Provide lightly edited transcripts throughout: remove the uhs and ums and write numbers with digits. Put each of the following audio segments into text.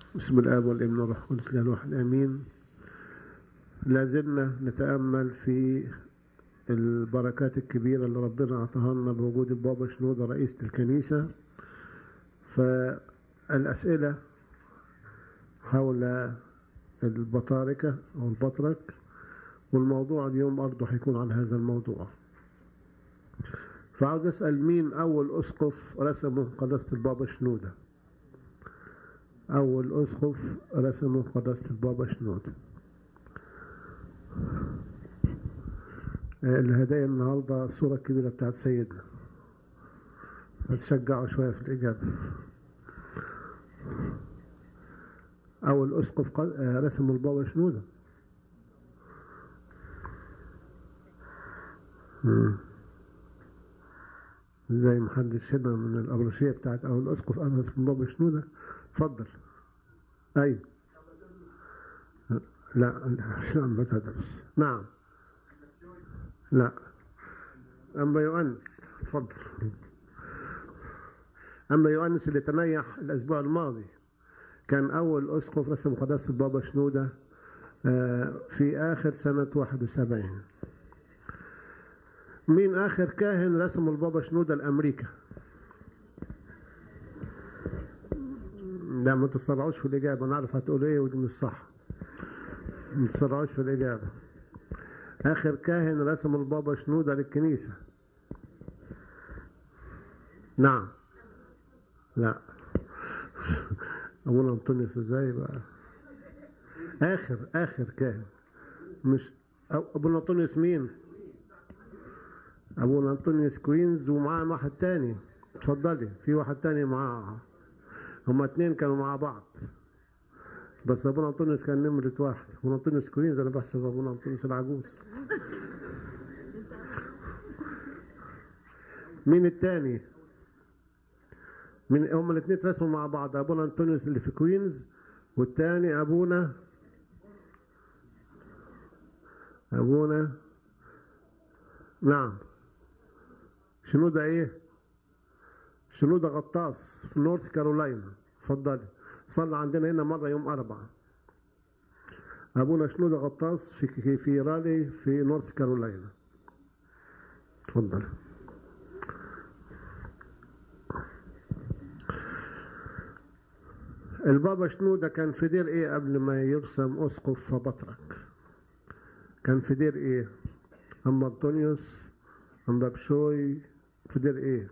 بسم الآب والابن والروح القدس الإله الواحد آمين. لا زلنا نتأمل في البركات الكبيرة اللي ربنا أعطاها لنا بوجود البابا شنودة رئيس الكنيسة. فالأسئلة حول البطاركة أو البطرك، والموضوع اليوم برضه هيكون عن هذا الموضوع. فعاوز أسأل مين أول أسقف رسمه قداسة البابا شنودة؟ أول أسقف رسمه قداسة البابا شنودة. الهدايا النهاردة الصورة الكبيرة بتاعت سيدنا، هتشجعوا شوية في الإجابة. أول أسقف رسم البابا شنودة. زي محدش هنا من الأبرشية بتاعت أول أسقف رسم البابا شنودة. اتفضل. أيوة. لا مش أنبا تدرس. نعم. لا أنبا يؤنس. اتفضل. أنبا يؤنس اللي تنيح الأسبوع الماضي كان أول أسقف رسم قداسة البابا شنودة في آخر سنة 71. مين آخر كاهن رسم البابا شنودة لأمريكا؟ لا ما تسرعوش في الإجابة، أنا عارف هتقول إيه ودي مش صح. ما تسرعوش في الإجابة. آخر كاهن رسم البابا شنودة للكنيسة. نعم. لا أبونا أنطونيوس إزاي بقى؟ آخر كاهن، مش أبونا أنطونيوس. مين؟ أبونا أنطونيوس كوينز ومعاه واحد تاني. اتفضلي. في واحد تاني معاه، هما اتنين كانوا مع بعض، بس أبونا أنطونيوس كان نمرة واحد. أبونا أنطونيوس كوينز أنا بحسب أبونا أنطونيوس العجوز. مين التاني؟ من هما الاثنين رسموا مع بعض، ابونا انطونيوس اللي في كوينز والتاني ابونا نعم شنودة ايه؟ شنودة غطاس في نورث كارولاينا. اتفضلي. صلى عندنا هنا مرة يوم 4. ابونا شنودة غطاس في رالي في نورث كارولاينا. اتفضل. البابا شنودة كان في دير ايه قبل ما يرسم اسقف بطرك؟ كان في دير ايه؟ أنبا أنطونيوس، أنبا بشوي، في دير ايه؟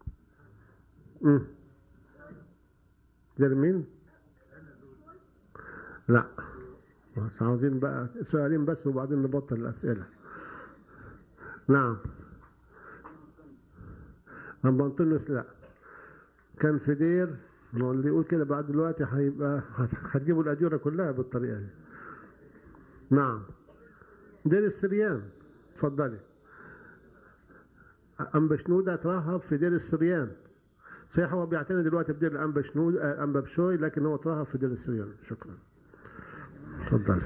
دير مين؟ لا بس عاوزين بقى سؤالين بس وبعدين نبطل الأسئلة. نعم. أنبا أنطونيوس لا، كان في دير. اللي يقول كده بعد دلوقتي هيبقى هتجيبوا الأجورة كلها بالطريقة دي. نعم دير السريان. اتفضلي. أنبا شنودة اترهب في دير السريان. صحيح هو بيعتني دلوقتي بدير الأنبا شنودة أنبا بشوي، لكن هو اترهب في دير السريان. شكرا. اتفضلي.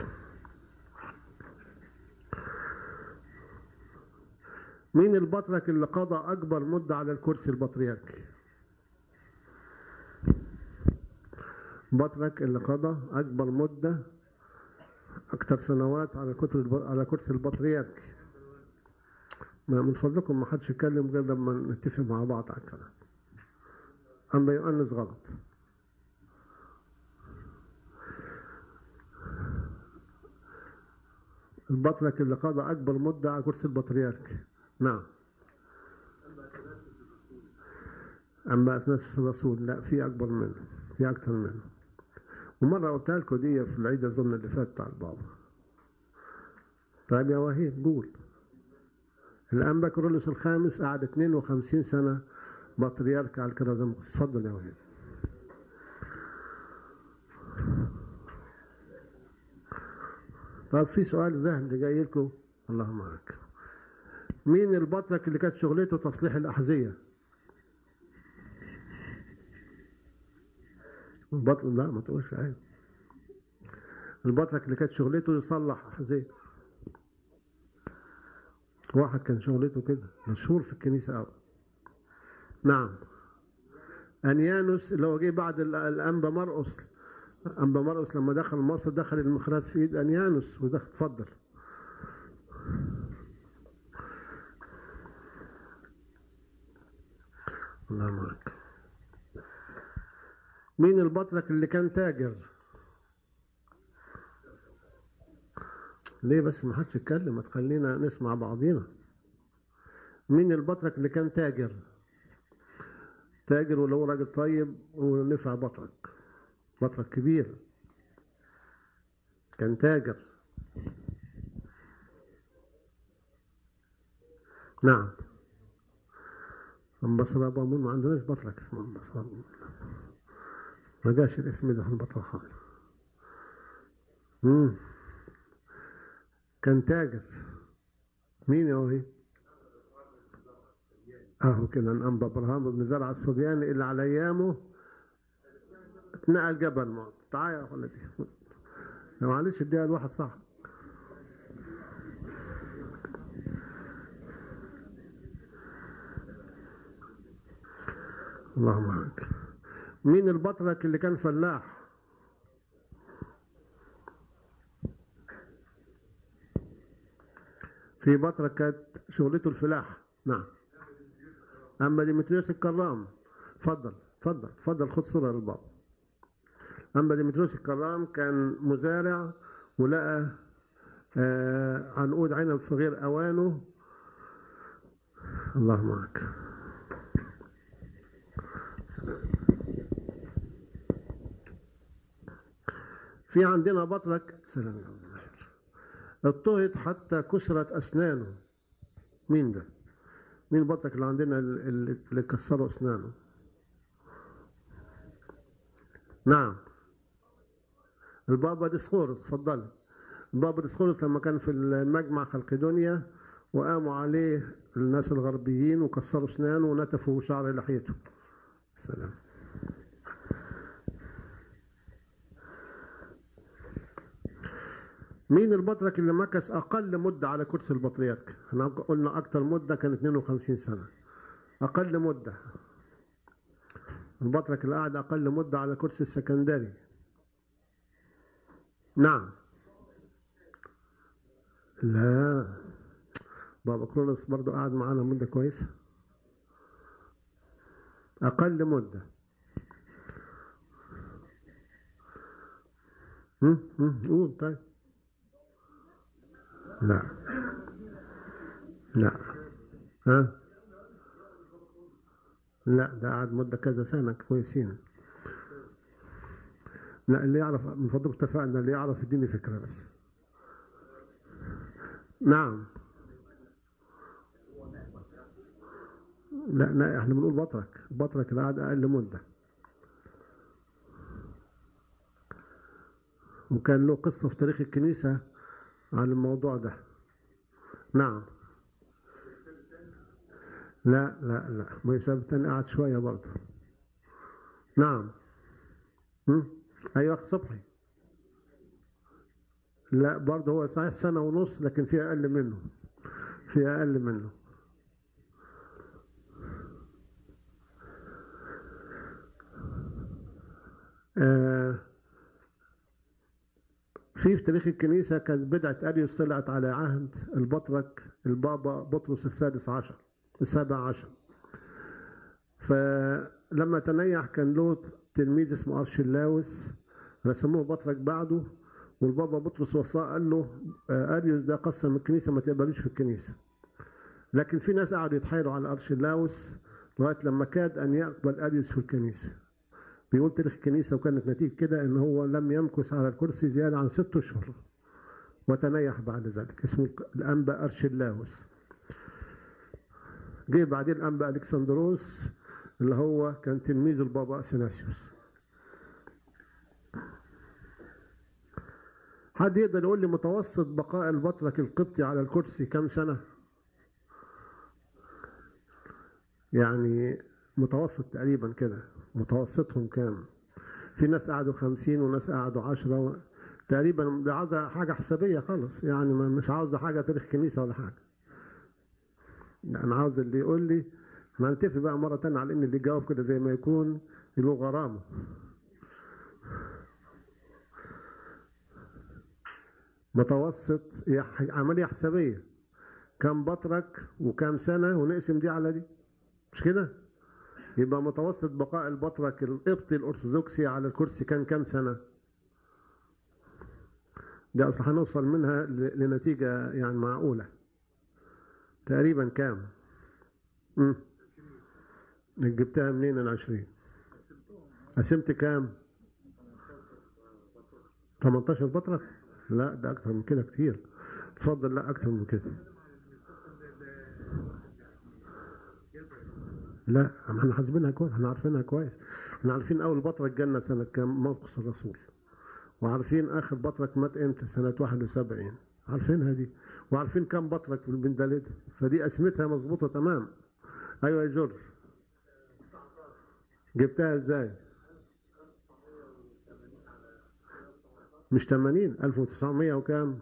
مين البطرك اللي قضى أكبر مدة على الكرسي البطريركي؟ بطرك اللي قضى أكبر مدة، أكثر سنوات على كرسي البطريركي. من فضلكم ما حدش يتكلم غير لما نتفق مع بعض على الكلام. أما يؤنس غلط. البطرك اللي قضى أكبر مدة على كرسي البطريركي. نعم. أما أثناس الرسول لا، في أكبر منه، في أكثر منه. ومرة قلتها لكم دي في العيد أظن اللي فات بتاع البابا. طيب يا وهيب قول. الأنبا كيرلس الخامس قعد 52 سنة بطريرك على الكرازة المقدسة. اتفضل يا وهيب. طيب في سؤال ذهني جاي لكم. الله معك. مين البطرك اللي كانت شغلته تصليح الأحذية؟ البطرك لا ما تقولش عيب. البطرك اللي كانت شغلته يصلح أحذية. واحد كان شغلته كده مشهور في الكنيسة أوي. نعم. أنيانوس اللي هو جه بعد الأنبا مرقس أنبا مرقس لما دخل مصر دخل المخراس في إيد أنيانوس ودخل. اتفضل. الله معك. مين البطرك اللي كان تاجر؟ ليه بس ما حدش يتكلم؟ ما تخلينا نسمع بعضينا. مين البطرك اللي كان تاجر؟ تاجر ولو راجل طيب ونفع بطرك، بطرك كبير كان تاجر. نعم. أنبصر أبامون ما عندناش بطرك اسمه أنبصر أبامون، ما جاش الاسم ده في البطرخان. كان تاجر. مين يا وهي؟ كده أنبا إبراهام بن زرع الصبياني اللي على أيامه اتنقل جبل موت. تعالى يا ولدي، معلش اديها لواحد صح. اللهم معك. مين البطرك اللي كان فلاح؟ في بطرك كانت شغلته الفلاح. نعم. أما ديمتريوس الكرام. اتفضل اتفضل اتفضل، خد صورة للباب. أما ديمتريوس الكرام كان مزارع ولقى عنقود عنب في غير أوانه. الله معك. سلام. في عندنا بطرك سلام اضطهد حتى كسرت أسنانه. مين ده؟ مين البطرك اللي عندنا اللي كسروا أسنانه؟ نعم. البابا ديسقورس. اتفضل. البابا ديسقورس لما كان في المجمع خلقدونيا وقاموا عليه الناس الغربيين وكسروا أسنانه ونتفوا شعر لحيته. سلام. مين البطرك اللي مكث أقل مدة على كرسي البطريرك؟ احنا قلنا أكتر مدة كان 52 سنة. أقل مدة البطرك اللي قعد أقل مدة على كرسي السكندري. نعم. لا، بابا كرولوس برضو قعد معانا مدة كويسة. أقل مدة. قول طيب. لا لا. ها؟ لا، ده قعد مدة كذا سنة كويسين. لا، اللي يعرف من فضلك اتفقنا، اللي يعرف يديني فكرة بس. نعم. لا لا، احنا بنقول بطرك، البطرك اللي قعد أقل مدة وكان له قصة في تاريخ الكنيسة عن الموضوع ده. نعم. لا لا لا، موسى الثاني قعد شوية برضه. نعم. أيوة صبحي. لا برضه هو صحيح سنة ونص لكن في أقل منه، في أقل منه. في تاريخ الكنيسة كانت بدعة أريوس طلعت على عهد البطرك البابا بطرس السابع عشر. فلما تنيح كان له تلميذ اسمه أرشلاوس رسموه بطرك بعده، والبابا بطرس وصاه قال له أريوس ده قسم الكنيسة ما تقبلوش في الكنيسة. لكن في ناس قعدوا يتحايلوا على أرشلاوس لغاية لما كاد أن يقبل أريوس في الكنيسة. بيقول تاريخ الكنيسة وكانت نتيجة كده إن هو لم يمكث على الكرسي زيادة عن 6 أشهر وتنيح بعد ذلك. اسمه الأنبا أرشلاوس. جه بعدين الأنبا ألكسندروس اللي هو كان تلميذ البابا أثناسيوس. حد يقدر يقول لي متوسط بقاء البطرك القبطي على الكرسي كم سنة؟ يعني متوسط تقريبا كده، متوسطهم كام؟ في ناس قعدوا 50 وناس قعدوا 10 تقريبا. ده عاوزة حاجة حسابية خالص، يعني مش عاوزة حاجة تاريخ كنيسة ولا حاجة. أنا عاوز اللي يقول لي. احنا هنتفق بقى مرة تانية على إن اللي يجاوب كده زي ما يكون له غرامة. متوسط عملية حسابية، كم بطرك وكم سنة ونقسم دي على دي، مش كده؟ يبقى متوسط بقاء البطرك القبطي الأرثوذكسي على الكرسي كان كم سنة؟ ده أصلا هنوصل منها لنتيجة يعني معقولة. تقريبا كام؟ جبتها منين ال 20؟ قسمت كام؟ 18 بطرك؟ لا ده أكتر من كده كتير. اتفضل. لا أكتر من كده. لا احنا حاسبينها كويس، احنا عارفينها كويس. احنا عارفين أول بطرك جالنا سنة كام موقف الرسول، وعارفين آخر بطرك مات إمتى سنة 71، عارفينها دي، وعارفين كم بطرك في البندلت، فدي قسمتها مظبوطة تمام. أيوة يا جورج، جبتها إزاي؟ مش 80، 1900 وكام؟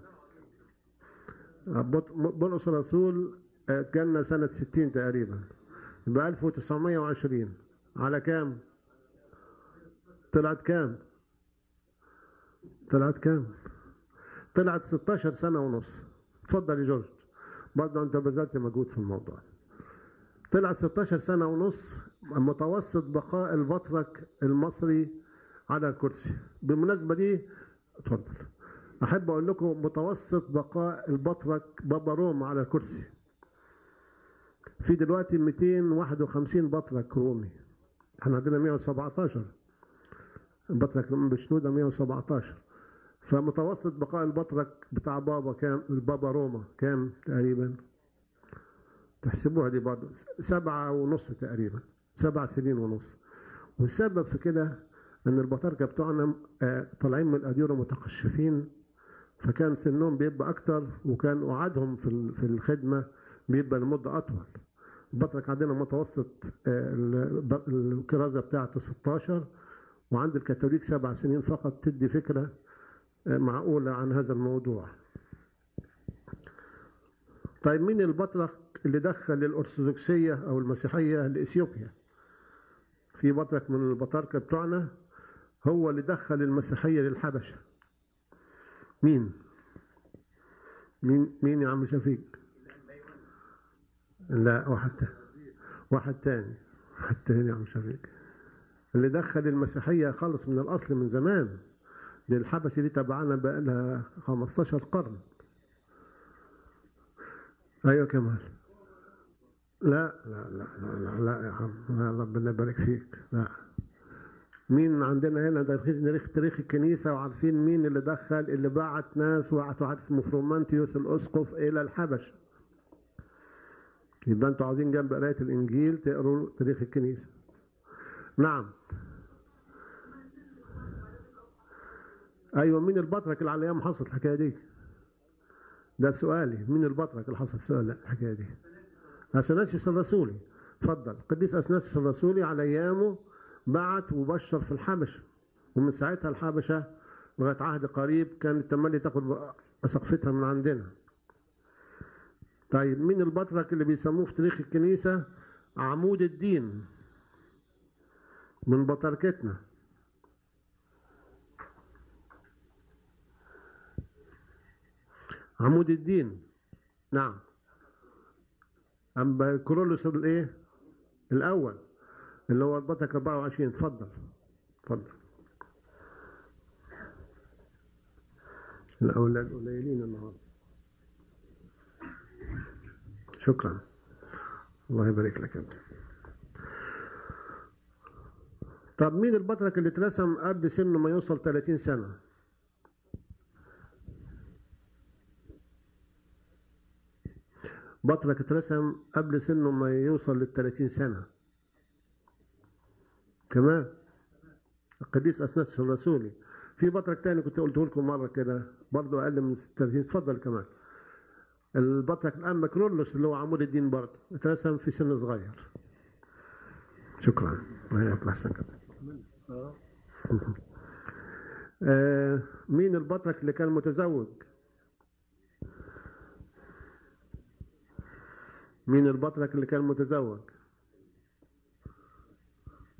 بطرس الرسول جالنا سنة 60 تقريبا، يبقى 1920 على كام؟ طلعت كام؟ طلعت كام؟ طلعت 16 سنة ونص. اتفضل يا جورج، برضه أنت بذلت مجهود في الموضوع. طلعت 16 سنة ونص متوسط بقاء البطرك المصري على الكرسي. بالمناسبة دي اتفضل، أحب أقول لكم متوسط بقاء البطرك بابا روما على الكرسي، في دلوقتي 251 بطرك رومي، احنا عندنا 117 بطرك بشنودة 117. فمتوسط بقاء البطرك بتاع بابا كام؟ البابا روما كام تقريبا؟ تحسبوها دي برضه 7.5 تقريبا، 7 سنين ونص. والسبب في كده ان البطاركه بتوعنا طالعين من الاديره متقشفين، فكان سنهم بيبقى اكتر، وكان وعدهم في الخدمه بيبقى لمده اطول. البطرك عندنا متوسط الكرازه بتاعته 16، وعند الكاثوليك 7 سنين فقط، تدي فكره معقوله عن هذا الموضوع. طيب مين البطرك اللي دخل الارثوذكسيه او المسيحيه لاثيوبيا؟ في بطرك من البطاركه بتوعنا هو اللي دخل المسيحيه للحبشه. مين؟ مين يا عم شفيق؟ لا واحد تاني يا عم شفيق، اللي دخل المسيحيه خالص من الاصل من زمان. دي الحبشه دي تبعنا بقى لها 15 قرن. ايوه كمال. لا يا عم، ربنا يبارك فيك. لا، مين عندنا هنا تاريخ الكنيسة، وعارفين مين اللي دخل، اللي بعت ناس، وبعت واحد اسمه فرومانتيوس الأسقف إلى الحبش. يبقى أنتوا عاوزين جنب قراية الإنجيل تقروا تاريخ الكنيسة. نعم. أيوة، مين البطرك اللي على أيام حصلت الحكاية دي؟ ده سؤالي، مين البطرك اللي حصل سؤال الحكاية دي؟ أثناسيوس الرسولي. اتفضل. قديس أثناسيوس الرسولي على أيامه بعت وبشر في الحبشة، ومن ساعتها الحبشة لغاية عهد قريب كانت تملي تاخد سقفتها من عندنا. طيب مين البطرك اللي بيسموه في تاريخ الكنيسة عمود الدين من بطركتنا؟ عمود الدين. نعم. أما كورولوس الايه الأول اللي هو البطرك 24. اتفضل. الأولاد قليلين النهارده. شكرا، الله يبارك لك انت. طب مين البطرك اللي اترسم قبل سنه ما يوصل 30 سنة؟ بطرك اترسم قبل سنه ما يوصل لل 30 سنة كمان، القديس أثناسيوس الرسولي. في بطرك تاني كنت قلته لكم مرة كده برضه أقل من 30. اتفضل كمان. البطرك الآن كرولوس اللي هو عمود الدين برضه اترسم في سن صغير. شكرا، الله يطلع سنك. مين البطرك اللي كان متزوج؟ مين البطرك اللي كان متزوج؟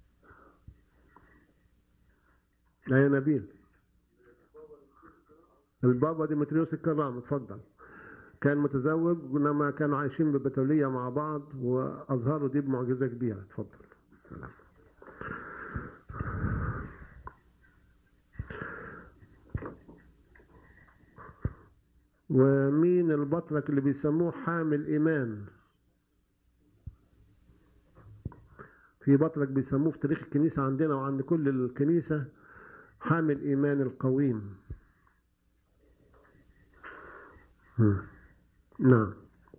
يا نبيل. البابا ديمتريوس الكرام، اتفضل. كان متزوج، ولما كانوا عايشين ببتولية مع بعض وأظهروا دي بمعجزة كبيرة. اتفضل. السلام. ومين البطرك اللي بيسموه حامل إيمان؟ في بطرك بيسموه في تاريخ الكنيسة عندنا وعند كل الكنيسة حامل إيمان القويم. نعم.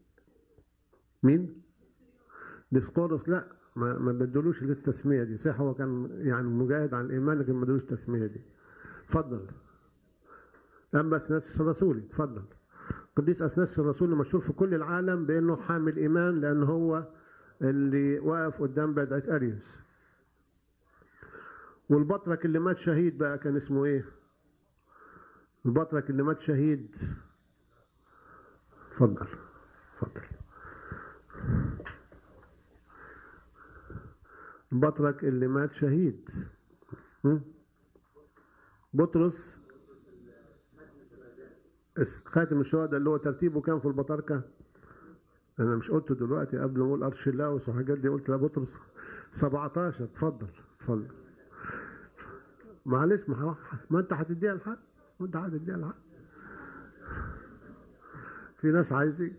مين؟ ديسقورس؟ لا، ما بدلوش التسمية دي. صح، هو كان يعني مجاهد عن الإيمان لكن ما بدلوش التسمية دي. اتفضل. أنبا أثناسيوس الرسولي، اتفضل. قديس أثناسيوس الرسولي مشهور في كل العالم بأنه حامل إيمان، لأنه هو اللي واقف قدام بدعة أريوس. والبطرك اللي مات شهيد بقى كان اسمه إيه؟ البطرك اللي مات شهيد. اتفضل اتفضل. البطرك اللي مات شهيد. بطرس خاتم الشهداء، اللي هو ترتيبه كام في البطاركة؟ أنا مش قلته دلوقتي قبل ما أقول أرشلاوس وحاجات دي، قلت لبطرس 17. اتفضل اتفضل. معلش، ما أنت هتديها الحق، وأنت هتديها الحق. في ناس عايزين.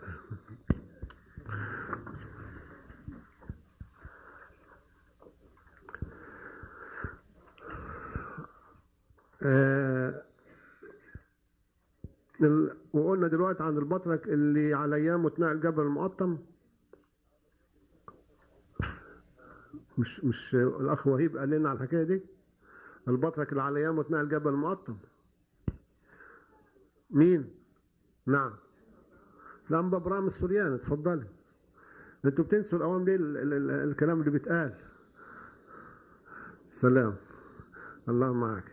وقلنا دلوقتي عن البطرك اللي على ايامه اتنقل جبل المقطم. مش الاخ وهيب قال لنا على الحكايه دي؟ البطرك اللي على ايامه اتنقل جبل المقطم مين؟ نعم، الانبا ابراهيم السورياني. اتفضلي. انتوا بتنسوا الاوام ليه الكلام اللي بيتقال؟ سلام، الله معك.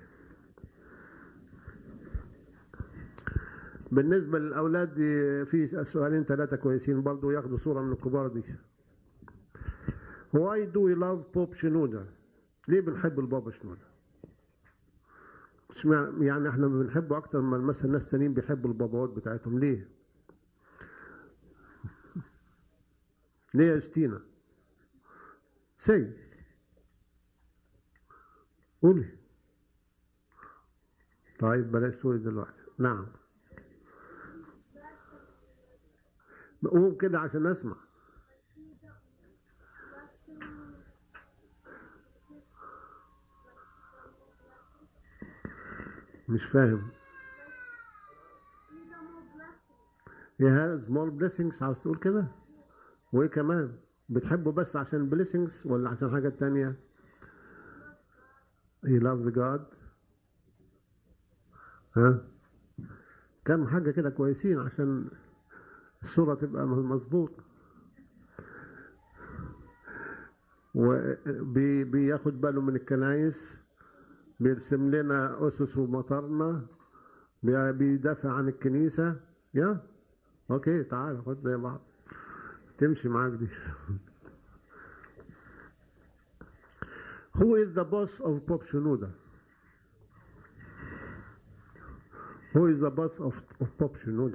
بالنسبه للاولاد دي في سؤالين ثلاثه كويسين برضو ياخدوا صوره من الكبار دي. Why do we love Pope Shenouda؟ ليه بنحب البابا شنودة؟ يعني احنا بنحبه اكتر من مثلا الناس الثانيين بيحبوا الباباوات بتاعتهم. ليه؟ ليه يا ستينا؟ قولي. طيب بلاش تقولي دلوقتي. نعم، قوم كده عشان اسمع. مش فاهم. He has more blessings، عاوز تقول كده؟ وايه كمان؟ بتحبه بس عشان blessings ولا عشان حاجة تانية؟ He loves God. ها؟ كم حاجة كده كويسين عشان الصورة تبقى مظبوطة. وبياخد باله من الكنايس، بيرسم لنا أسس ومطارنا، بيدافع عن الكنيسة. يا اوكي، تعال خد زي بعض، تمشي معاك دي. Who is the boss of Pope Shenouda؟ Who is the boss of Pope Shenouda؟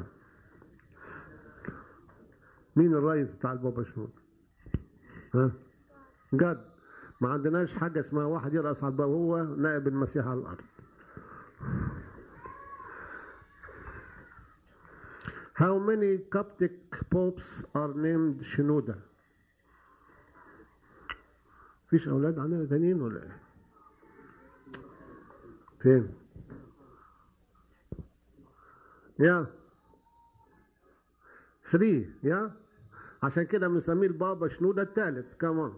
مين الرئيس بتاع البابا شنودة؟ ها؟ جد ما عندناش حاجة اسمها واحد يرأس على الباب، هو نائب المسيح على الأرض. How many Coptic popes are named Shenouda؟ فيش أولاد عندنا تانيين ولا إيه؟ فين؟ يا 3 يا، عشان كده بنسميه البابا شنودة الثالث كمان.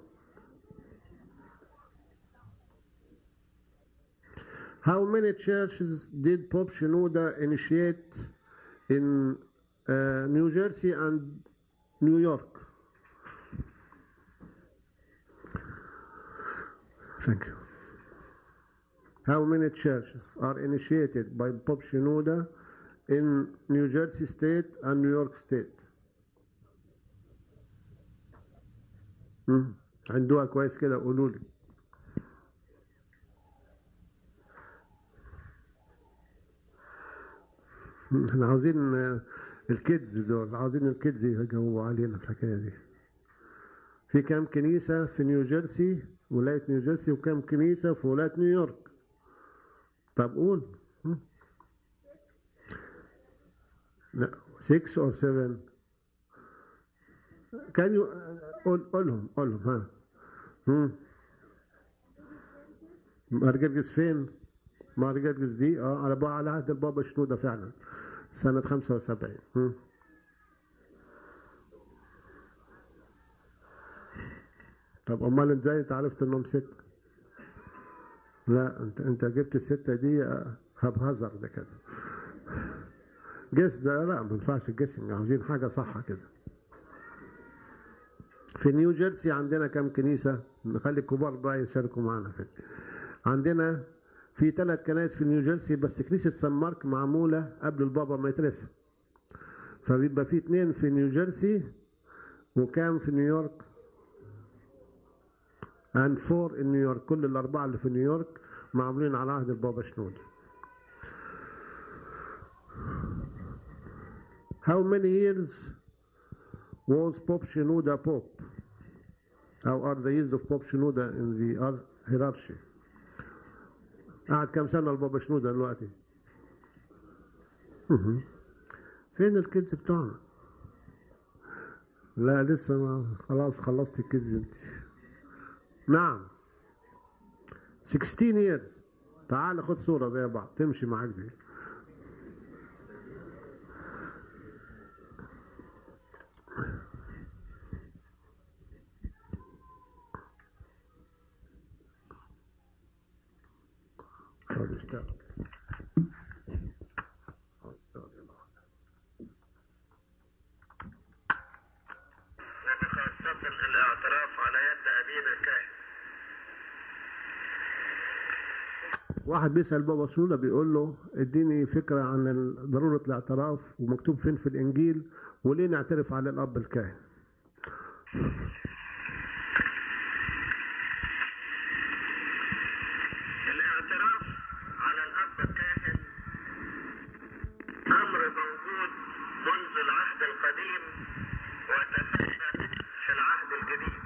How many churches did Pope Shenouda initiate in New Jersey and New York? Thank you. How many churches are initiated by Pope Shenouda in New Jersey State and New York State? عندوها كويس كده، قولوا لي. احنا عاوزين الكيدز دول، عاوزين الكيدز يجاوبوا علينا في الحكاية دي. في كام كنيسة في نيوجيرسي، ولاية نيوجيرسي، وكام كنيسة في ولاية نيويورك؟ طب قول. لا 6 or 7. كان قولهم ها. مارجرجس فين؟ مارجرجس دي على عهد البابا شنودة فعلا سنة 75. طب امال ازاي انت عرفت انهم 6؟ لا انت جبت ال6 دي هبهزر ده كده. جس ده لا ما ينفعش الجيسنج، عاوزين حاجة صح كده. في نيو جيرسي عندنا كم كنيسة؟ نخلي الكبار بقى يشاركوا معنا عندنا في 3 كنائس في نيو جيرسي، بس كنيسة سان مارك معمولة قبل البابا ما يترسم، فبيبقى في 2 في نيو جيرسي وكام في نيويورك؟ and 4 in نيويورك. كل ال4 اللي في نيويورك معمولين على عهد البابا شنودة. How many years was Pope Shenouda Pope? How are the years of Pope Shenouda in the hierarchy? قعد كم سنة البابا شنودة دلوقتي؟ فين الكيدز بتوعنا؟ لا لسه ما خلاص خلصت الكيدز انت. نعم 16 years. تعال خد صورة زي بعض تمشي معاك دي. طب اشتغل. الاعتراف على يد أبينا الكاهن. واحد بيسأل بابا شنودة بيقول له اديني فكرة عن ضرورة الاعتراف، ومكتوب فين في الإنجيل، وليه نعترف على الأب الكاهن؟ الاعتراف على الأب الكاهن أمر موجود منذ العهد القديم وتثبت في العهد الجديد.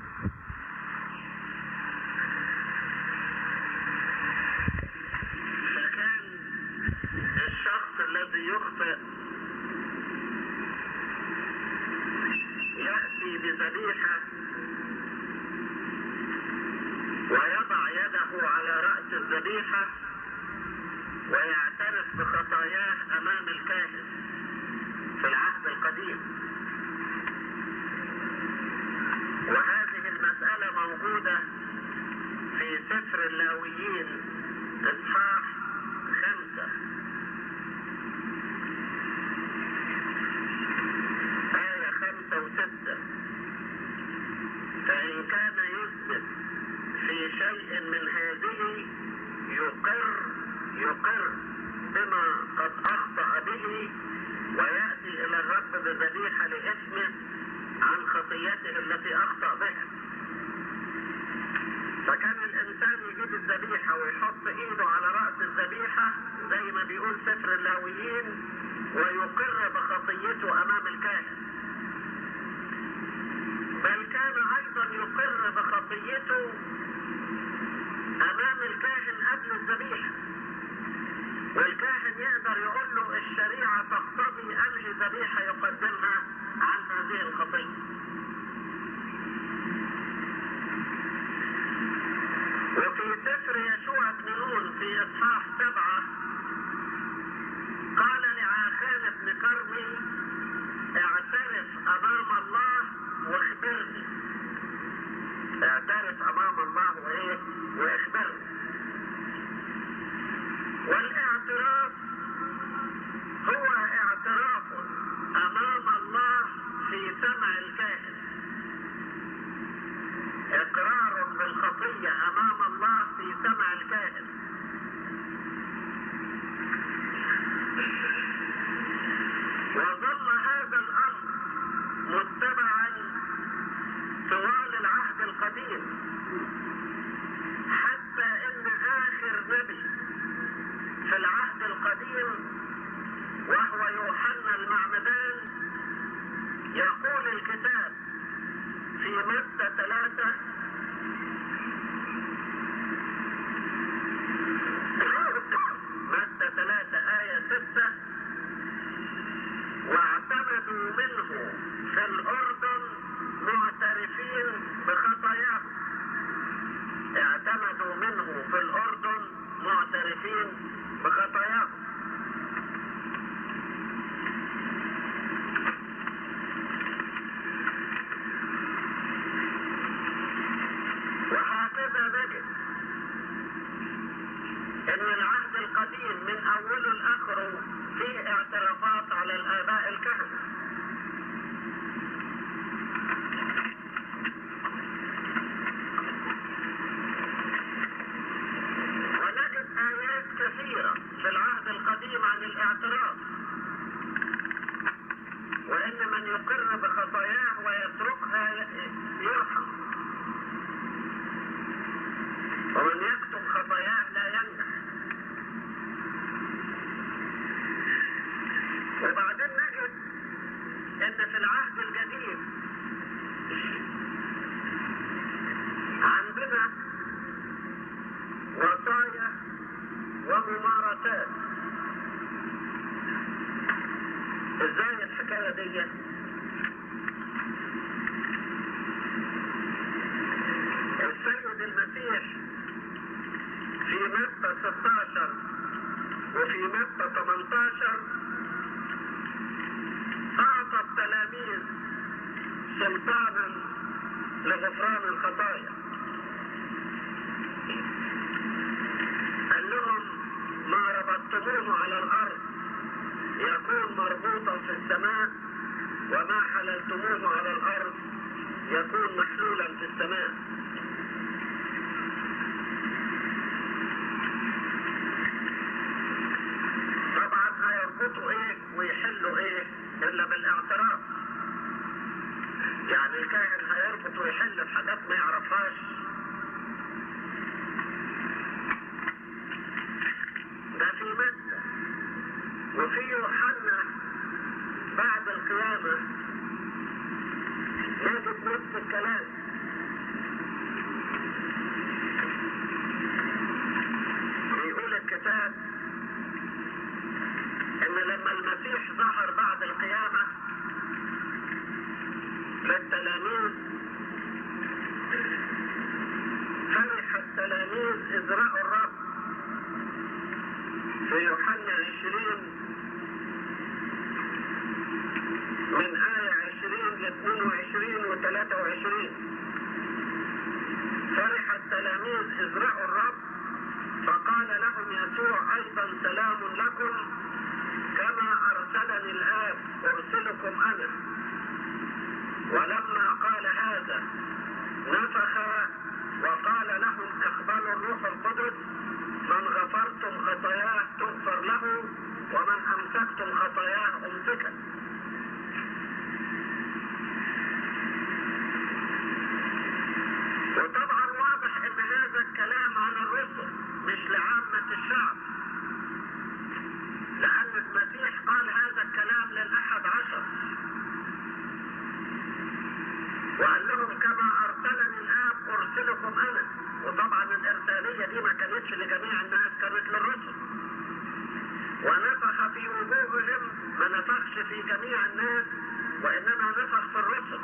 فكان الشخص الذي يخطئ يأتي بذبيحة ويضع يده على رأس الذبيحة ويعترف بخطاياه أمام الكاهن في العهد القديم. وهذه المسألة موجودة في سفر اللاويين إصحاح 5 آية 5 و6. فإن كان يثبت في شيء من هذه يقر بما قد أخطأ به ويأتي إلى الرب بذبيحة لإثمه عن خطيته التي أخطأ بها. فكان الإنسان يجيب الذبيحة ويحط إيده على رأس الذبيحة زي ما بيقول سفر اللاويين ويقر بخطيته أمام الكاهن. بل كان أيضا يقر بخطيته أمام الكاهن قبل الذبيحة، والكاهن يقدر يقول له الشريعة تقتضي أنهي ذبيحة يقدمها عن هذه الخطية. وفي سفر يشوع بن نون في إصحاح 7 قال لعاخان بن كرمي اعترف أمام الله واخبرني. اعترف أمام الله واخبرني. والاعتراف هو اعتراف أمام الله في سمع الكاهن، إقرار بالخطية أمام الله في سمع الكاهن. وظل هذا الأمر متبعا طوال العهد القديم حتى إن آخر نبي في العهد القديم وهو يوحنا المعمدان، يقول الكتاب في متى 3 متى 3 آية 6: واعتمدوا منه في الأردن معترفين بخطاياهم. اعتمدوا منه في الأردن معترفين بخطاياهم. وهكذا نجد ان العهد القديم من اوله لاخره فيه اعترافات على الاباء الكهنة، ونجد ايات كثيرة في العهد القديم عن الاعتراف، وان من يقر بخطاياه ويتركها يرحم، ومن يكتم خطاياه لا ينجح. وبعدين نجد ان في العهد الجديد عندنا وصايا وممارسات. ازاي الحكاية دي؟ السيد المسيح في متى 16 وفي متى 18 أعطى التلاميذ سلطانا لغفران الخطايا. قال لهم: ما ربطتموه على الأرض يكون مربوطا في السماء، وما حللتموه على الأرض يكون محلولا في السماء. هيربطوا ايه ويحلوا ايه الا بالاعتراف؟ يعني الكاهن هيربط ويحل في حاجات ما يعرفهاش؟ ده في متى. وفي يوحنا بعد القيامة نجد نفس الكلام. بيقول الكتاب ان لما المسيح ظهر بعد القيامة للتلاميذ، فرح التلاميذ إذ رأوا الرب. في يوحنا 20 من آية 20 ل 22 و 23: فرح التلاميذ إذ رأوا الرب، فقال لهم يسوع أيضا: سلام لكم، كما أرسلني الآب أرسلكم أنا. ولما قال هذا نفخ وقال لهم: اقبلوا الروح القدس، من غفرتم خطاياه تغفر له، ومن أمسكتم خطاياه أمسكت. وطبعا واضح ان هذا الكلام عن الرسل مش لعامة الشعب، لأن المسيح قال هذا الكلام لل11 وقال لهم: كما أرسلني الآب أرسلكم أنا. وطبعا الإرسالية دي ما كانتش لجميع الناس، كانت للرسل. ونفخ في وجوههم، ما نفخش في جميع الناس، وإنما نفخ في الرسل.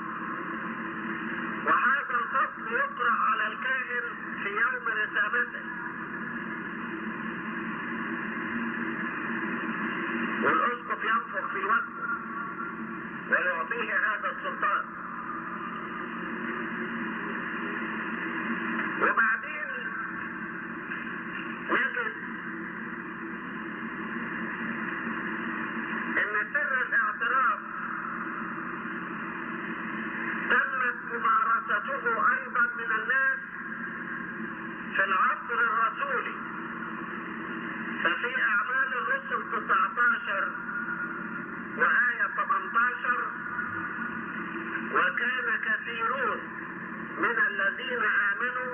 وهذا الفصل يقرأ على الكاهن في يوم رسامته، والأسقف ينفخ في وجهه ويعطيه هذا السلطان. وبعدين نجد ان سر الاعتراف تمت ممارسته ايضا من الناس في العصر الرسولي. ففي اعمال الرسل 19 وآية 18: وكان كثيرون من الذين آمنوا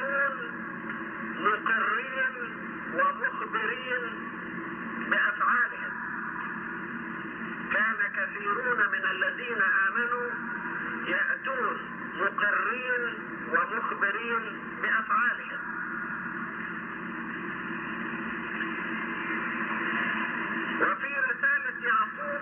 يأتون مقرين ومخبرين بأفعالهم. كان كثيرون من الذين آمنوا يأتون مقرين ومخبرين بأفعالهم. وفي رسالة يعقوب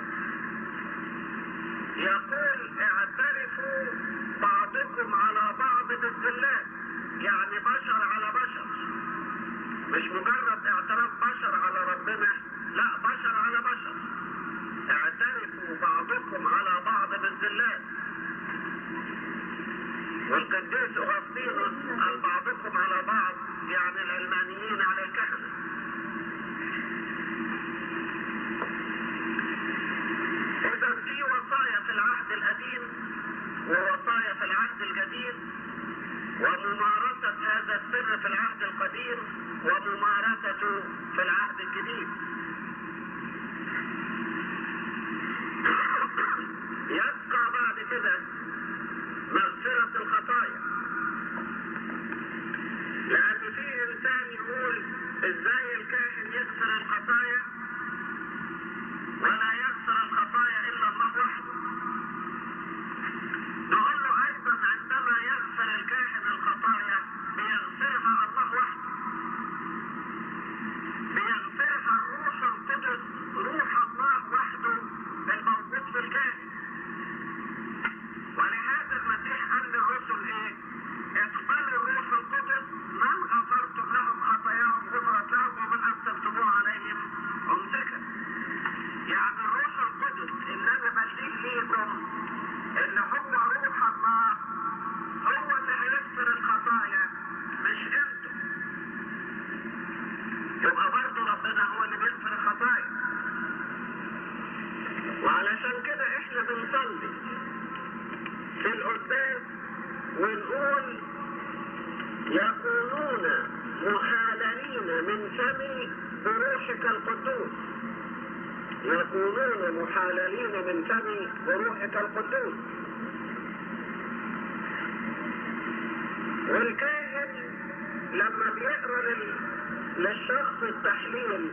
يقول اعترفوا بعضكم على بعض بالذلات، يعني بشر على بشر، مش مجرد اعتراف بشر على ربنا، لا، بشر على بشر. اعترفوا بعضكم على بعض بالذلات. والقديس أغسطينوس قال بعضكم على بعض، يعني العلمانيين على الكهنة. إذا في وصايا في العهد القديم ووصايا في العهد الجديد، وممارسة هذا السر في العهد القديم وممارسته في العهد الجديد. يبقى بعد كده مغفرة الخطايا، لأن في إنسان يقول إزاي الكاهن يغفر الخطايا؟ ولا يغفر الخطايا إلا الله وحده. نقول له أيضا عندما يغفر الكاهن الخطايا بيغفرها الله وحده، بيغفرها الروح القدس، روح الله وحده الموجود في الكاهن. ولهذا المسيح قال للرسل ايه؟ اقبلوا الروح القدس، من غفرتم لهم خطاياهم غفرت لهم ومن امسكتموه عليهم امسكت. يعني الروح القدس اللي انا بديه ليكم اللي هو روح الله هو اللي هيغفر الخطايا مش انتم. يبقى برضه ربنا هو اللي بيغفر الخطايا. وعلشان كده احنا بنصلي في القداس ونقول يكونون محاللين من فمي بروحك القدوس. يكونون محاللين من فمي بروحك القدوس. والكاهن لما بيقرأ للشخص التحليل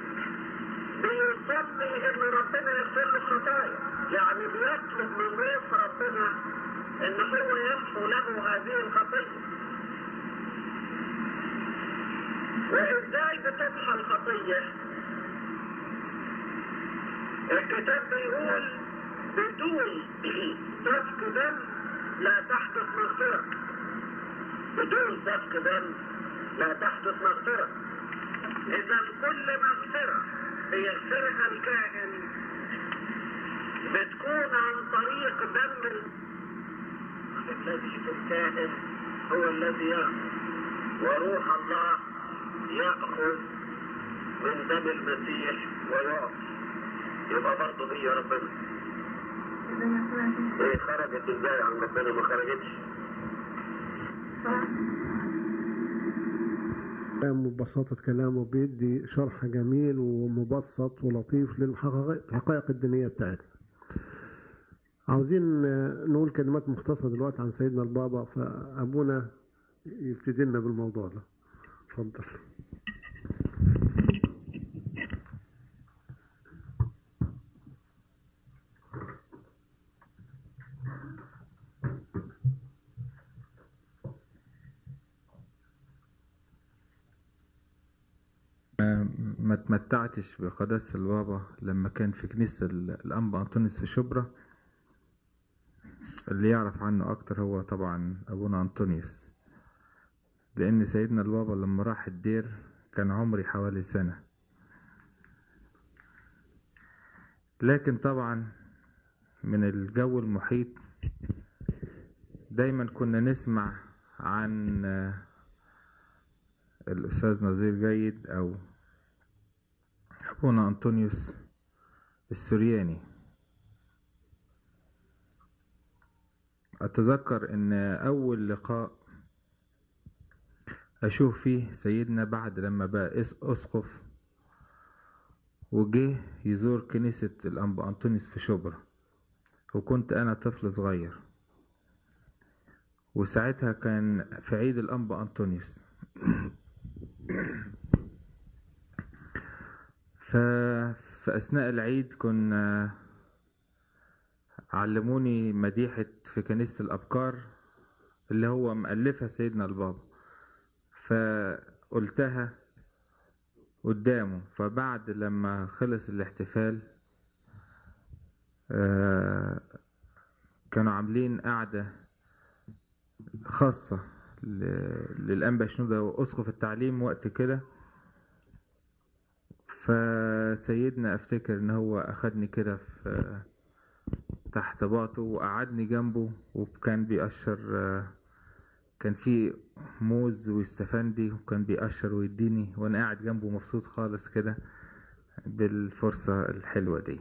بيصلي ان ربنا يغفر له خطايا، يعني بيطلب من روح ربنا ان هو يمحو له هذه الخطيه. وازاي بتمحى الخطيه؟ الكتاب بيقول بدون سفك دم لا تحدث مغفره. بدون سفك دم لا تحدث مغفره. اذا كل مغفره بيغفرها الكاهن بتكون عن طريق دم الذي في الكاهن هو الذي يغفر، وروح الله يأخذ من دم المسيح ويعطي. يبقى برضه هي ربنا. ايه خرجت ازاي عن ربنا؟ ما خرجتش. ببساطة كلامه بيدي شرح جميل ومبسط ولطيف للحقائق الدينية بتاعتنا. عاوزين نقول كلمات مختصرة دلوقتي عن سيدنا البابا، فأبونا يبتدي لنا بالموضوع ده. اتفضل. ما تمتعتش بقداسة البابا لما كان في كنيسة الأنبا أنطونيوس في شبرا. اللي يعرف عنه أكتر هو طبعا أبونا أنطونيوس، لأن سيدنا البابا لما راح الدير كان عمري حوالي سنة. لكن طبعا من الجو المحيط دايما كنا نسمع عن الأستاذ نظير جيد أو أبونا أنطونيوس السورياني. أتذكر أن أول لقاء أشوف فيه سيدنا بعد لما بقى أسقف وجه يزور كنيسة الأنبا أنطونيوس في شبرا، وكنت أنا طفل صغير، وساعتها كان في عيد الأنبا أنطونيوس. في أثناء العيد كنا علموني مديحة في كنيسة الأبكار اللي هو مؤلفها سيدنا البابا، فقلتها قدامه. فبعد لما خلص الاحتفال كانوا عاملين قعدة خاصة للأنبا شنودة وأسقف التعليم وقت كده. فسيدنا أفتكر إن هو أخدني كده في تحت باطه وقعدني جنبه، وكان بيقشر، كان في موز واستفندي، وكان بيقشر ويديني وأنا قاعد جنبه مبسوط خالص كده بالفرصة الحلوة دي.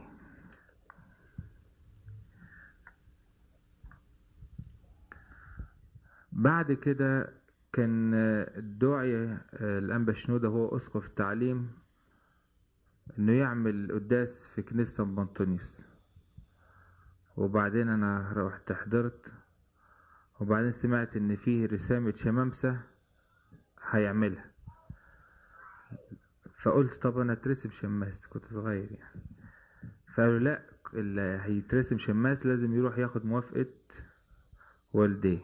بعد كده كان الداعية الأنبا شنودة هو أسقف التعليم إنه يعمل قداس في كنيسة بنطونيوس، وبعدين أنا رحت حضرت، وبعدين سمعت إن فيه رسامة شمامسة هيعملها، فقلت طب أنا أترسم شماس، كنت صغير يعني. فقالوا لأ، اللي هيترسم شماس لازم يروح ياخد موافقة والديه.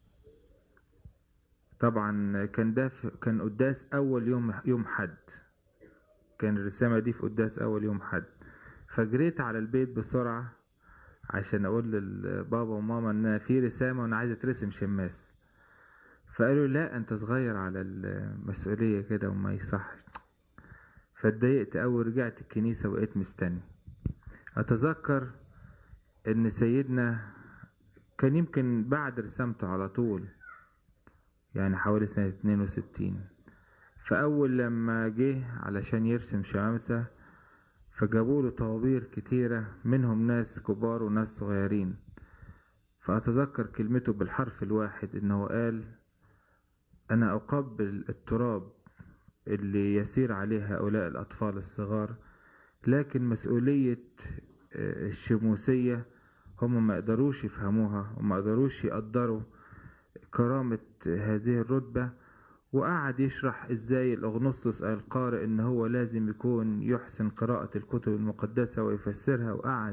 طبعا كان ده كان قداس أول يوم حد، كان الرسامة دي في قداس أول يوم حد. فجريت على البيت بسرعة عشان أقول للبابا وماما إن في رسامة وأنا عايز أترسم شماس. فقالوا لا أنت صغير على المسؤولية كده وما يصحش. فاتضايقت أوي، رجعت الكنيسة وبقيت مستني. أتذكر إن سيدنا كان يمكن بعد رسامته على طول، يعني حوالي سنة 62. فأول لما جه علشان يرسم شمامسة فجابوله طوابير كتيرة، منهم ناس كبار وناس صغيرين. فأتذكر كلمته بالحرف الواحد إنه قال أنا أقبل التراب اللي يسير عليه هؤلاء الأطفال الصغار، لكن مسؤولية الشموسية هم ما يقدروش يفهموها وما يقدروش يقدروا كرامة هذه الرتبة. وقعد يشرح ازاي الأغنسطس القارئ ان هو لازم يكون يحسن قراءة الكتب المقدسة ويفسرها، وقعد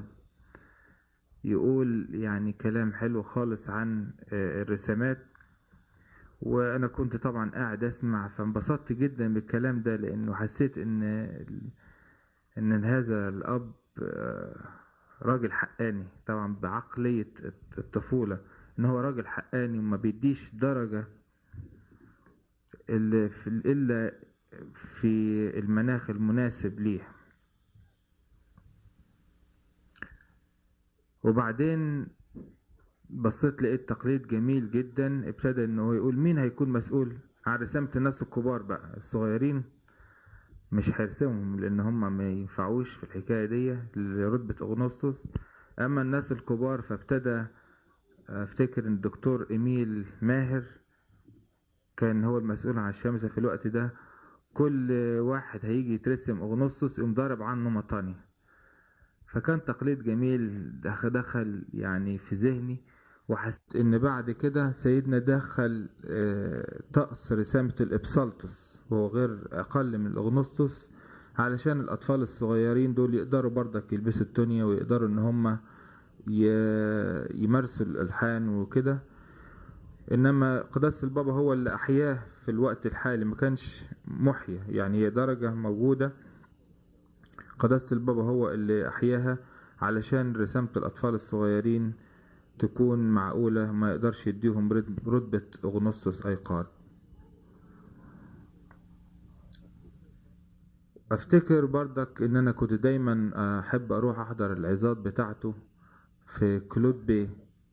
يقول يعني كلام حلو خالص عن الرسامات. وانا كنت طبعا قاعد اسمع، فانبسطت جدا بالكلام ده، لانه حسيت ان هذا الاب راجل حقاني، طبعا بعقلية الطفولة، ان هو راجل حقاني وما بيديش درجة إلا في المناخ المناسب ليه. وبعدين بصيت لقيت تقليد جميل جدا، ابتدى انه يقول مين هيكون مسؤول عن رسامة الناس الكبار بقى، الصغيرين مش هيرسمهم لان هم ما ينفعوش في الحكاية دي لرتبة أغنسطس، اما الناس الكبار. فابتدى افتكر ان الدكتور إيميل ماهر كان هو المسؤول عن الشمسة في الوقت ده، كل واحد هيجي يترسم أغنسطس يقوم ضارب عنه مطاني. فكان تقليد جميل دخل يعني في ذهني، وحسيت ان بعد كده سيدنا دخل طقس رسامة الإبسالتوس وهو غير أقل من الأغنسطس، علشان الأطفال الصغيرين دول يقدروا برضك يلبسوا التونية ويقدروا ان هم يمارسوا الألحان وكده. انما قداسة البابا هو اللي احياه في الوقت الحالي، ما كانش محيا، يعني هي درجة موجودة. قداسة البابا هو اللي احياها علشان رسامة الاطفال الصغيرين تكون معقولة، ما يقدرش يديهم رتبة أغنسطس ايقاد. افتكر برضك ان انا كنت دايما احب اروح احضر العظات بتاعته في كلود بي،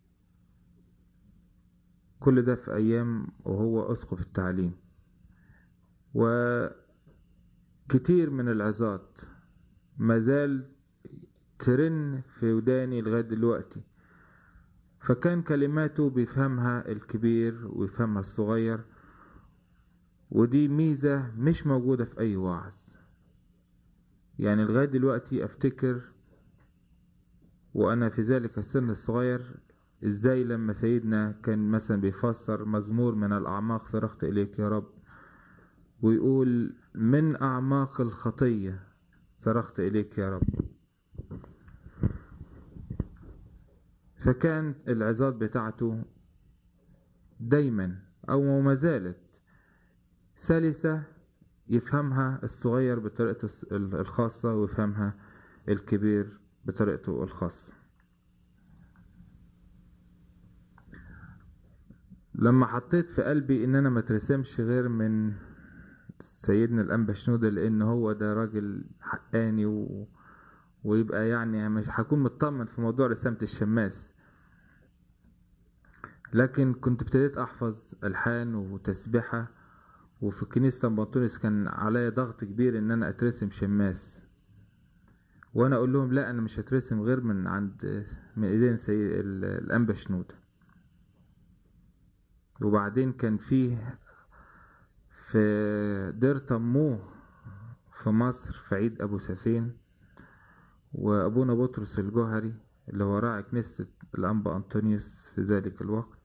كل ده في ايام وهو اسقف التعليم. وكتير من العظات مازال ترن في وداني لغاية دلوقتي. فكان كلماته بيفهمها الكبير ويفهمها الصغير، ودي ميزة مش موجودة في اي وعظ. يعني لغاية دلوقتي افتكر وانا في ذلك السن الصغير ازاي لما سيدنا كان مثلا بيفسر مزمور من الاعماق صرخت اليك يا رب، ويقول من اعماق الخطية صرخت اليك يا رب. فكان العظات بتاعته دايما أو ما زالت سلسة، يفهمها الصغير بطريقته الخاصة ويفهمها الكبير بطريقته الخاصة. لما حطيت في قلبي ان انا ما اترسمش غير من سيدنا الانبا شنودة، لان هو ده راجل حقاني ويبقى يعني مش هكون مطمن في موضوع رسامة الشماس. لكن كنت ابتديت احفظ الحان وتسبيحة، وفي كنيسة بنطونس كان عليا ضغط كبير ان انا اترسم شماس، وانا اقول لهم لا، انا مش هترسم غير من ايدين سيد الانبا شنودة. وبعدين كان فيه في دير طموه في مصر في عيد ابو سفين، وابونا بطرس الجوهري اللي هو راعي كنيسة الانبا انطونيوس في ذلك الوقت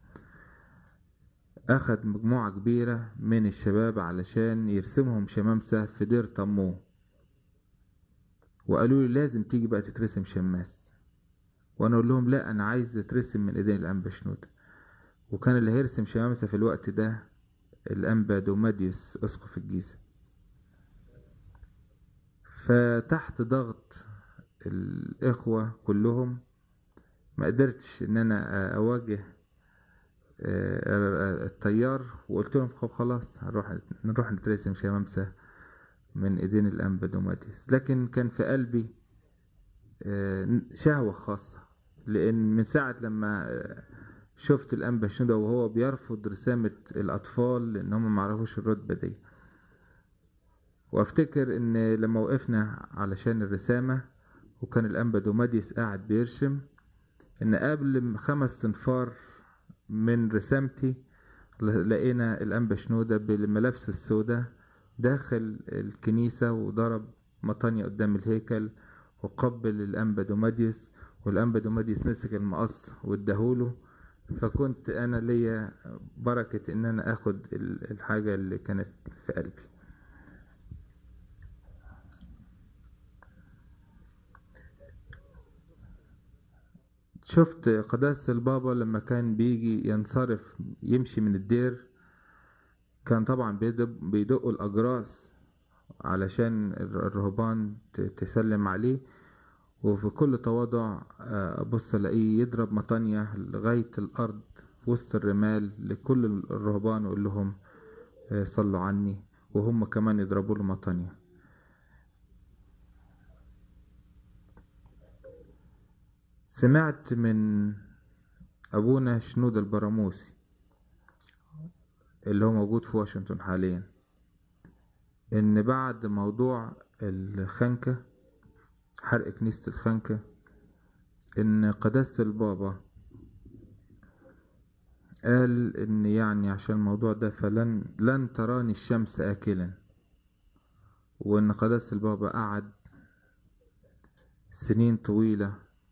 اخد مجموعة كبيرة من الشباب علشان يرسمهم شمامسة في دير طموه، وقالوا لي لازم تيجي بقى تترسم شماس. وانا اقول لهم لا، انا عايز اترسم من ايدين الانبا شنودة. وكان اللي هيرسم شمامسة في الوقت ده الانبا دوماديوس اسقف الجيزة. فتحت ضغط الاخوة كلهم ما قدرتش ان انا اواجه التيار، وقلت لهم خلاص نروح نترسم شمامسة من ايدين الانبا دوماديوس. لكن كان في قلبي شهوة خاصة، لان من ساعة لما شفت الانبا شنودة وهو بيرفض رسامة الاطفال لان هم معرفوش الرتبة دي. وافتكر ان لما وقفنا علشان الرسامة وكان الانبا دوماديوس قاعد بيرسم، ان قبل 5 تنفار من رسامتي لقينا الانبا شنودة بالملابس السوداء داخل الكنيسة وضرب مطانية قدام الهيكل وقبل الانبا دوماديوس، والانبا دوماديوس مسك المقص واداهوله. فكنت انا ليا بركة ان انا اخد الحاجة اللي كانت في قلبي. شفت قداسة البابا لما كان بيجي ينصرف يمشي من الدير، كان طبعا بيدقوا الأجراس علشان الرهبان تسلم عليه، وفي كل تواضع أبص ألاقيه يضرب مطانية لغاية الأرض وسط الرمال لكل الرهبان ويقول لهم صلوا عني، وهم كمان يضربوا له مطانية. سمعت من أبونا شنودة البراموسي اللي هو موجود في واشنطن حاليا ان بعد موضوع الخنكة، حرق كنيسة الخنكة، ان قداسة البابا قال ان يعني عشان الموضوع ده لن تراني الشمس آكلا، وان قداسة البابا قعد سنين طويلة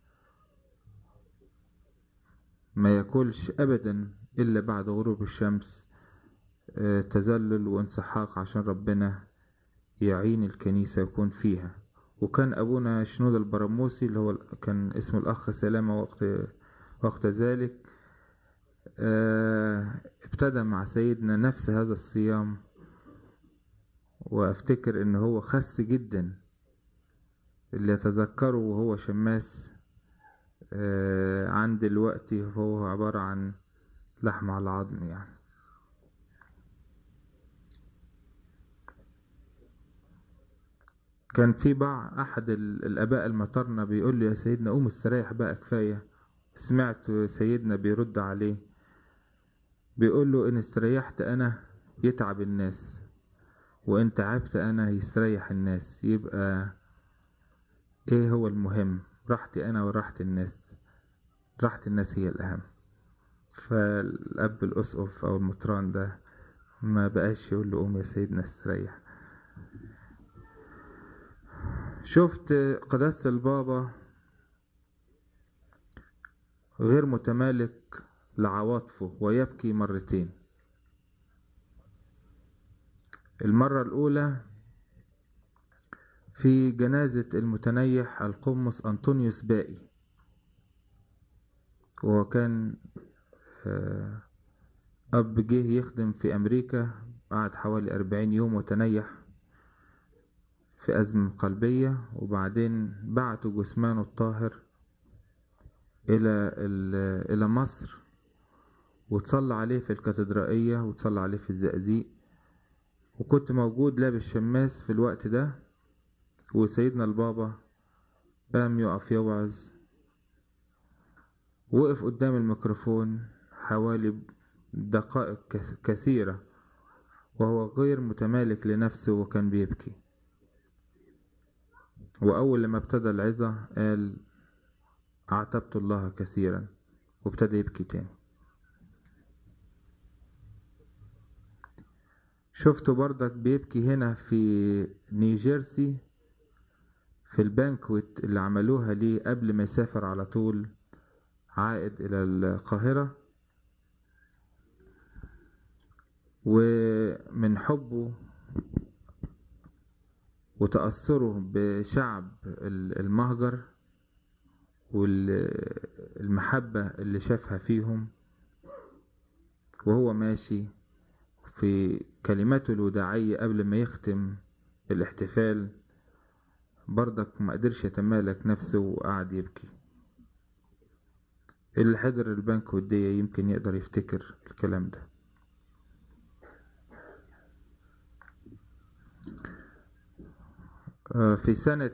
ما ياكلش ابدا الا بعد غروب الشمس، تذلل وانسحاق عشان ربنا يعين الكنيسة يكون فيها. وكان أبونا شنودة البراموسي اللي هو كان اسمه الأخ سلامة وقت ذلك ابتدى مع سيدنا نفس هذا الصيام، وأفتكر إن هو خس جدا، اللي يتذكره وهو شماس عن دلوقتي هو عبارة عن لحم على عظم يعني. كان في أحد الآباء المطرنة بيقول لي يا سيدنا قوم استريح بقى كفاية. سمعت سيدنا بيرد عليه بيقول له إن استريحت أنا يتعب الناس، وإن تعبت أنا يستريح الناس. يبقى إيه هو المهم؟ راحتي أنا وراحة الناس، راحة الناس هي الأهم. فالأب الأسقف أو المطران ده ما بقاش يقول له قوم يا سيدنا استريح. شفت قداسة البابا غير متمالك لعواطفه ويبكي مرتين. المرة الأولى في جنازة المتنيح القمص أنطونيوس باقي، وهو كان أب جه يخدم في أمريكا، قعد حوالي 40 يوم وتنيح في أزمة قلبية، وبعدين بعتوا جثمانه الطاهر إلى مصر، وتصلى عليه في الكاتدرائية وتصلى عليه في الزقازيق. وكنت موجود لابس شماس في الوقت ده، وسيدنا البابا قام يقف يوعظ، وقف قدام الميكروفون حوالي دقائق كثيرة وهو غير متمالك لنفسه وكان بيبكي. وأول لما ابتدى العظة قال أعتبت الله كثيرا، وابتدى يبكي تاني. شفته برضك بيبكي هنا في نيوجيرسي في البانكويت اللي عملوها ليه قبل ما يسافر على طول عائد إلى القاهرة. ومن حبه وتأثره بشعب المهجر والمحبة اللي شافها فيهم، وهو ماشي في كلماته الوداعية قبل ما يختم الاحتفال برضك ما قدرش يتمالك نفسه وقعد يبكي. اللي حضر البنك ودية يمكن يقدر يفتكر الكلام ده. في سنة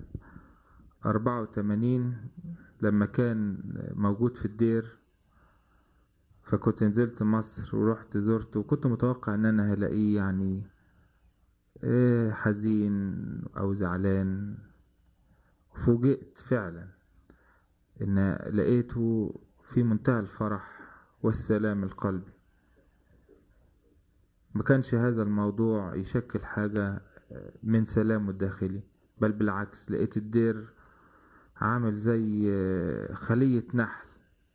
84 لما كان موجود في الدير، فكنت نزلت مصر ورحت زرته، وكنت متوقع ان انا هلاقيه يعني حزين او زعلان. فوجئت فعلا ان لقيته في منتهى الفرح والسلام القلبي. ما كانش هذا الموضوع يشكل حاجة من سلامه الداخلي، بل بالعكس لقيت الدير عامل زي خلية نحل.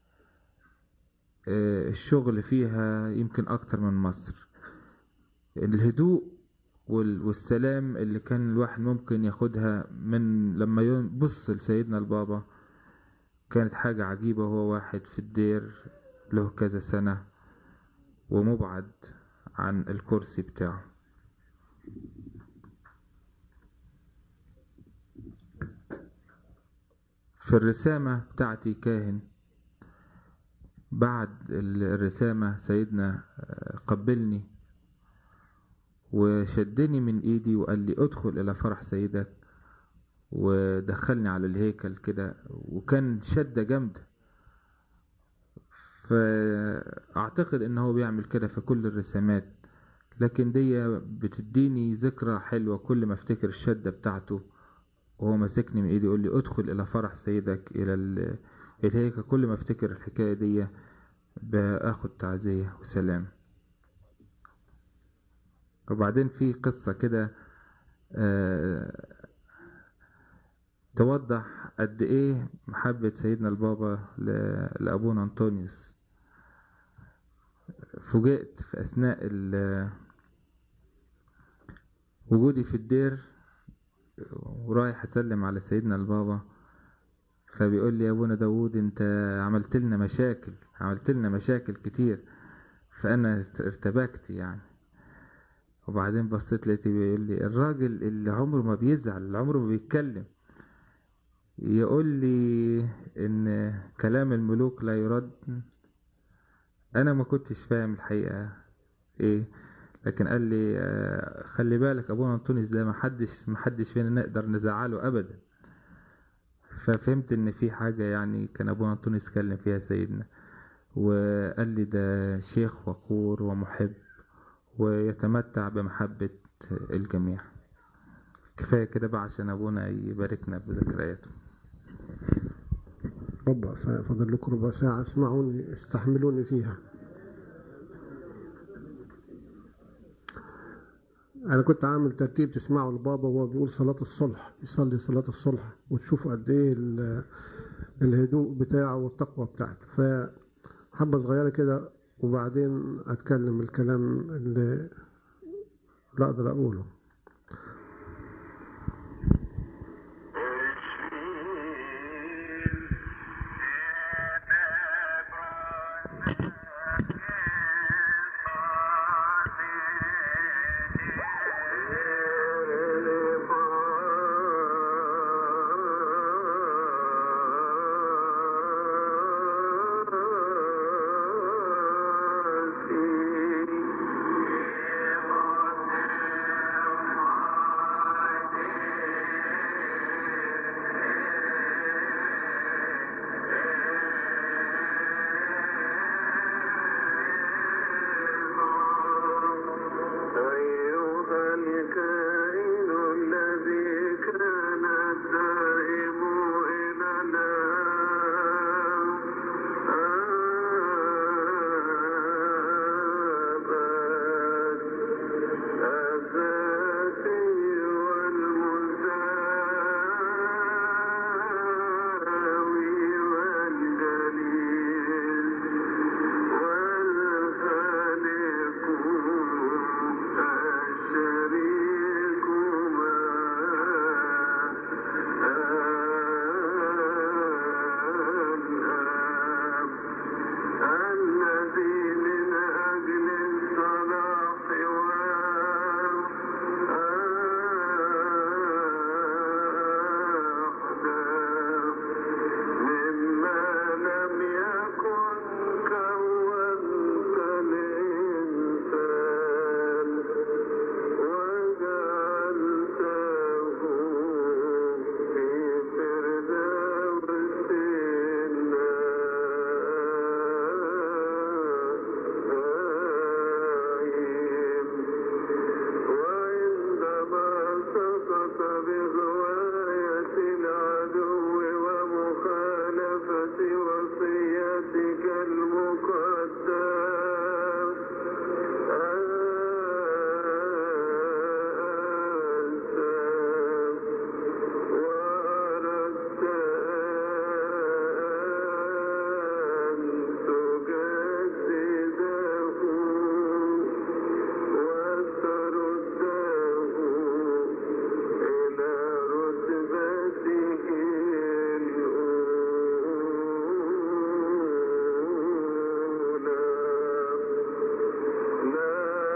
الشغل فيها يمكن اكتر من مصر. الهدوء والسلام اللي كان الواحد ممكن ياخدها من لما يبص لسيدنا البابا كانت حاجة عجيبة. هو واحد في الدير له كذا سنة ومبعد عن الكرسي بتاعه. في الرسامة بتاعتي كاهن، بعد الرسامة سيدنا قبلني وشدني من ايدي وقال لي ادخل الى فرح سيدك، ودخلني على الهيكل كده، وكان شدة جامدة. فاعتقد ان هو بيعمل كده في كل الرسامات، لكن دي بتديني ذكرى حلوة كل ما افتكر الشدة بتاعته وهو ماسكني من ايدي يقول لي ادخل الى فرح سيدك الى الهيكل. كل ما افتكر الحكاية دي باخد تعزية وسلام. وبعدين في قصة كده توضح قد ايه محبة سيدنا البابا لأبونا أنطونيوس. فوجئت في أثناء وجودي في الدير ورايح أسلم على سيدنا البابا، فبيقول لي يا أبونا داود انت عملت لنا مشاكل كتير. فأنا ارتبكت يعني. وبعدين بصيت لقيته بيقول لي الراجل اللي عمره ما بيزعل، اللي عمره ما بيتكلم، يقول لي ان كلام الملوك لا يرد. انا ما كنتش فاهم الحقيقة ايه، لكن قال لي خلي بالك ابونا انطونيوس ده ما حدش فينا نقدر نزعله ابدا. ففهمت ان في حاجة يعني كان ابونا انطونيوس اتكلم فيها سيدنا، وقال لي ده شيخ وقور ومحب ويتمتع بمحبة الجميع. كفاية كده بقى عشان ابونا يباركنا بذكرياته. ربع فاضل لكم ربع ساعة، اسمعوني استحملوني فيها. أنا كنت عامل ترتيب تسمعوا البابا وهو بيقول صلاة الصلح، يصلي صلاة الصلح، وتشوفوا قد إيه الهدوء بتاعه والتقوى بتاعته. فحبة صغيرة كده وبعدين أتكلم الكلام اللي لا أقدر أقوله. بغواية العدو ومخالفة وصيتك المقدس آسف وأردت أن تجدده وترده إلى رتبته الأولى. لا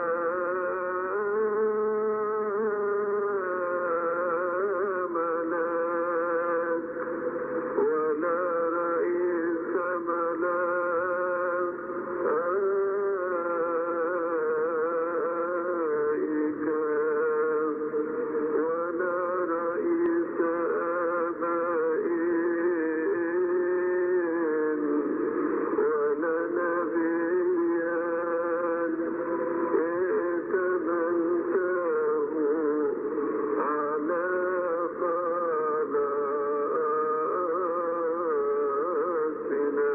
ملاك ولا رئيس ملائكة ولا رئيس آبائين ولا نبيا ائتمنته على خلاصنا.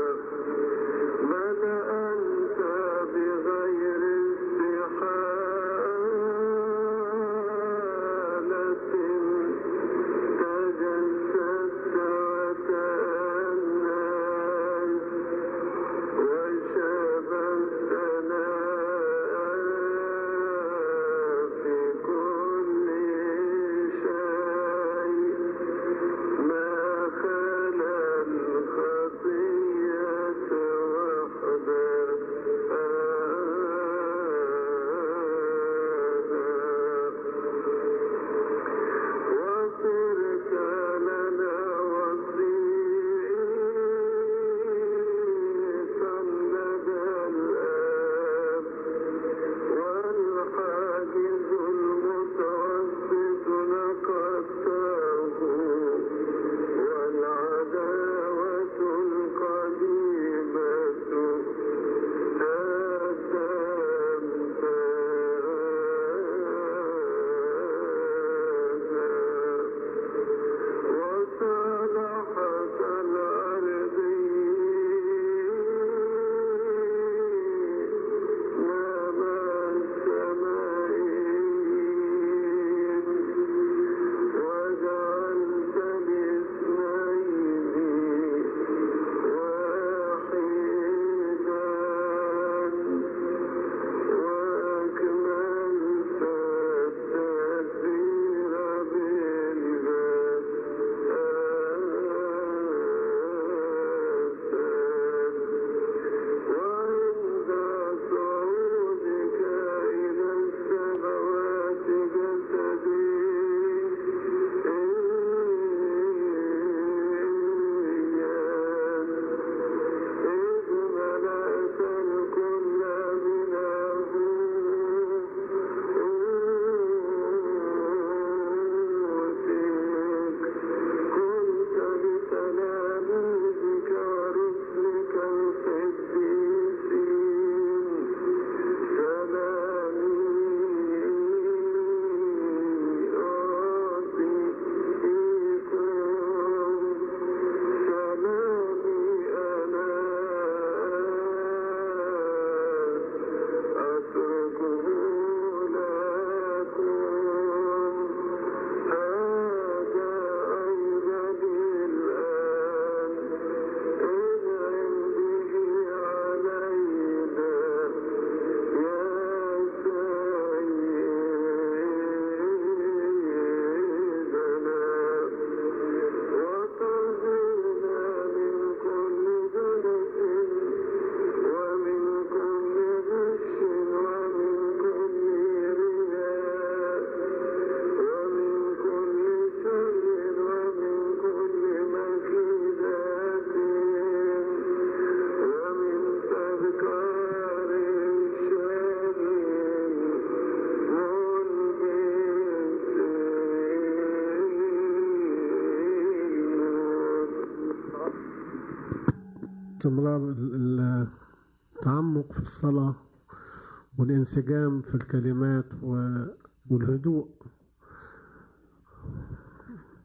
بل أنت بغير استحالة تجسدت وتأنست وشبهتنا في كل شيء ما خلا الخطية وحدها وصرت لنا وسيطا لدى الآب والحاجز المتوسط نقضته والعداوة القديمة وصالحة الأرض مع السمائين وجعلت الاثنين واحدا وأكملت التدبير بالجسد وعند صعودك إلى السماوات جسدي إذ ملأت الكل من قلت لتلاميذك ورسلك القديسين سلامي أعطيكم سلامي أنا أتركه لكم هذا أيضا الآن إن عنده علينا يا سيدنا وطهرنا من كل دنس ومن كل غش ومن كل رياء ومن كل شر ومن كل مكيدات ومن تذكار شر استمرار التعمق في الصلاة والانسجام في الكلمات والهدوء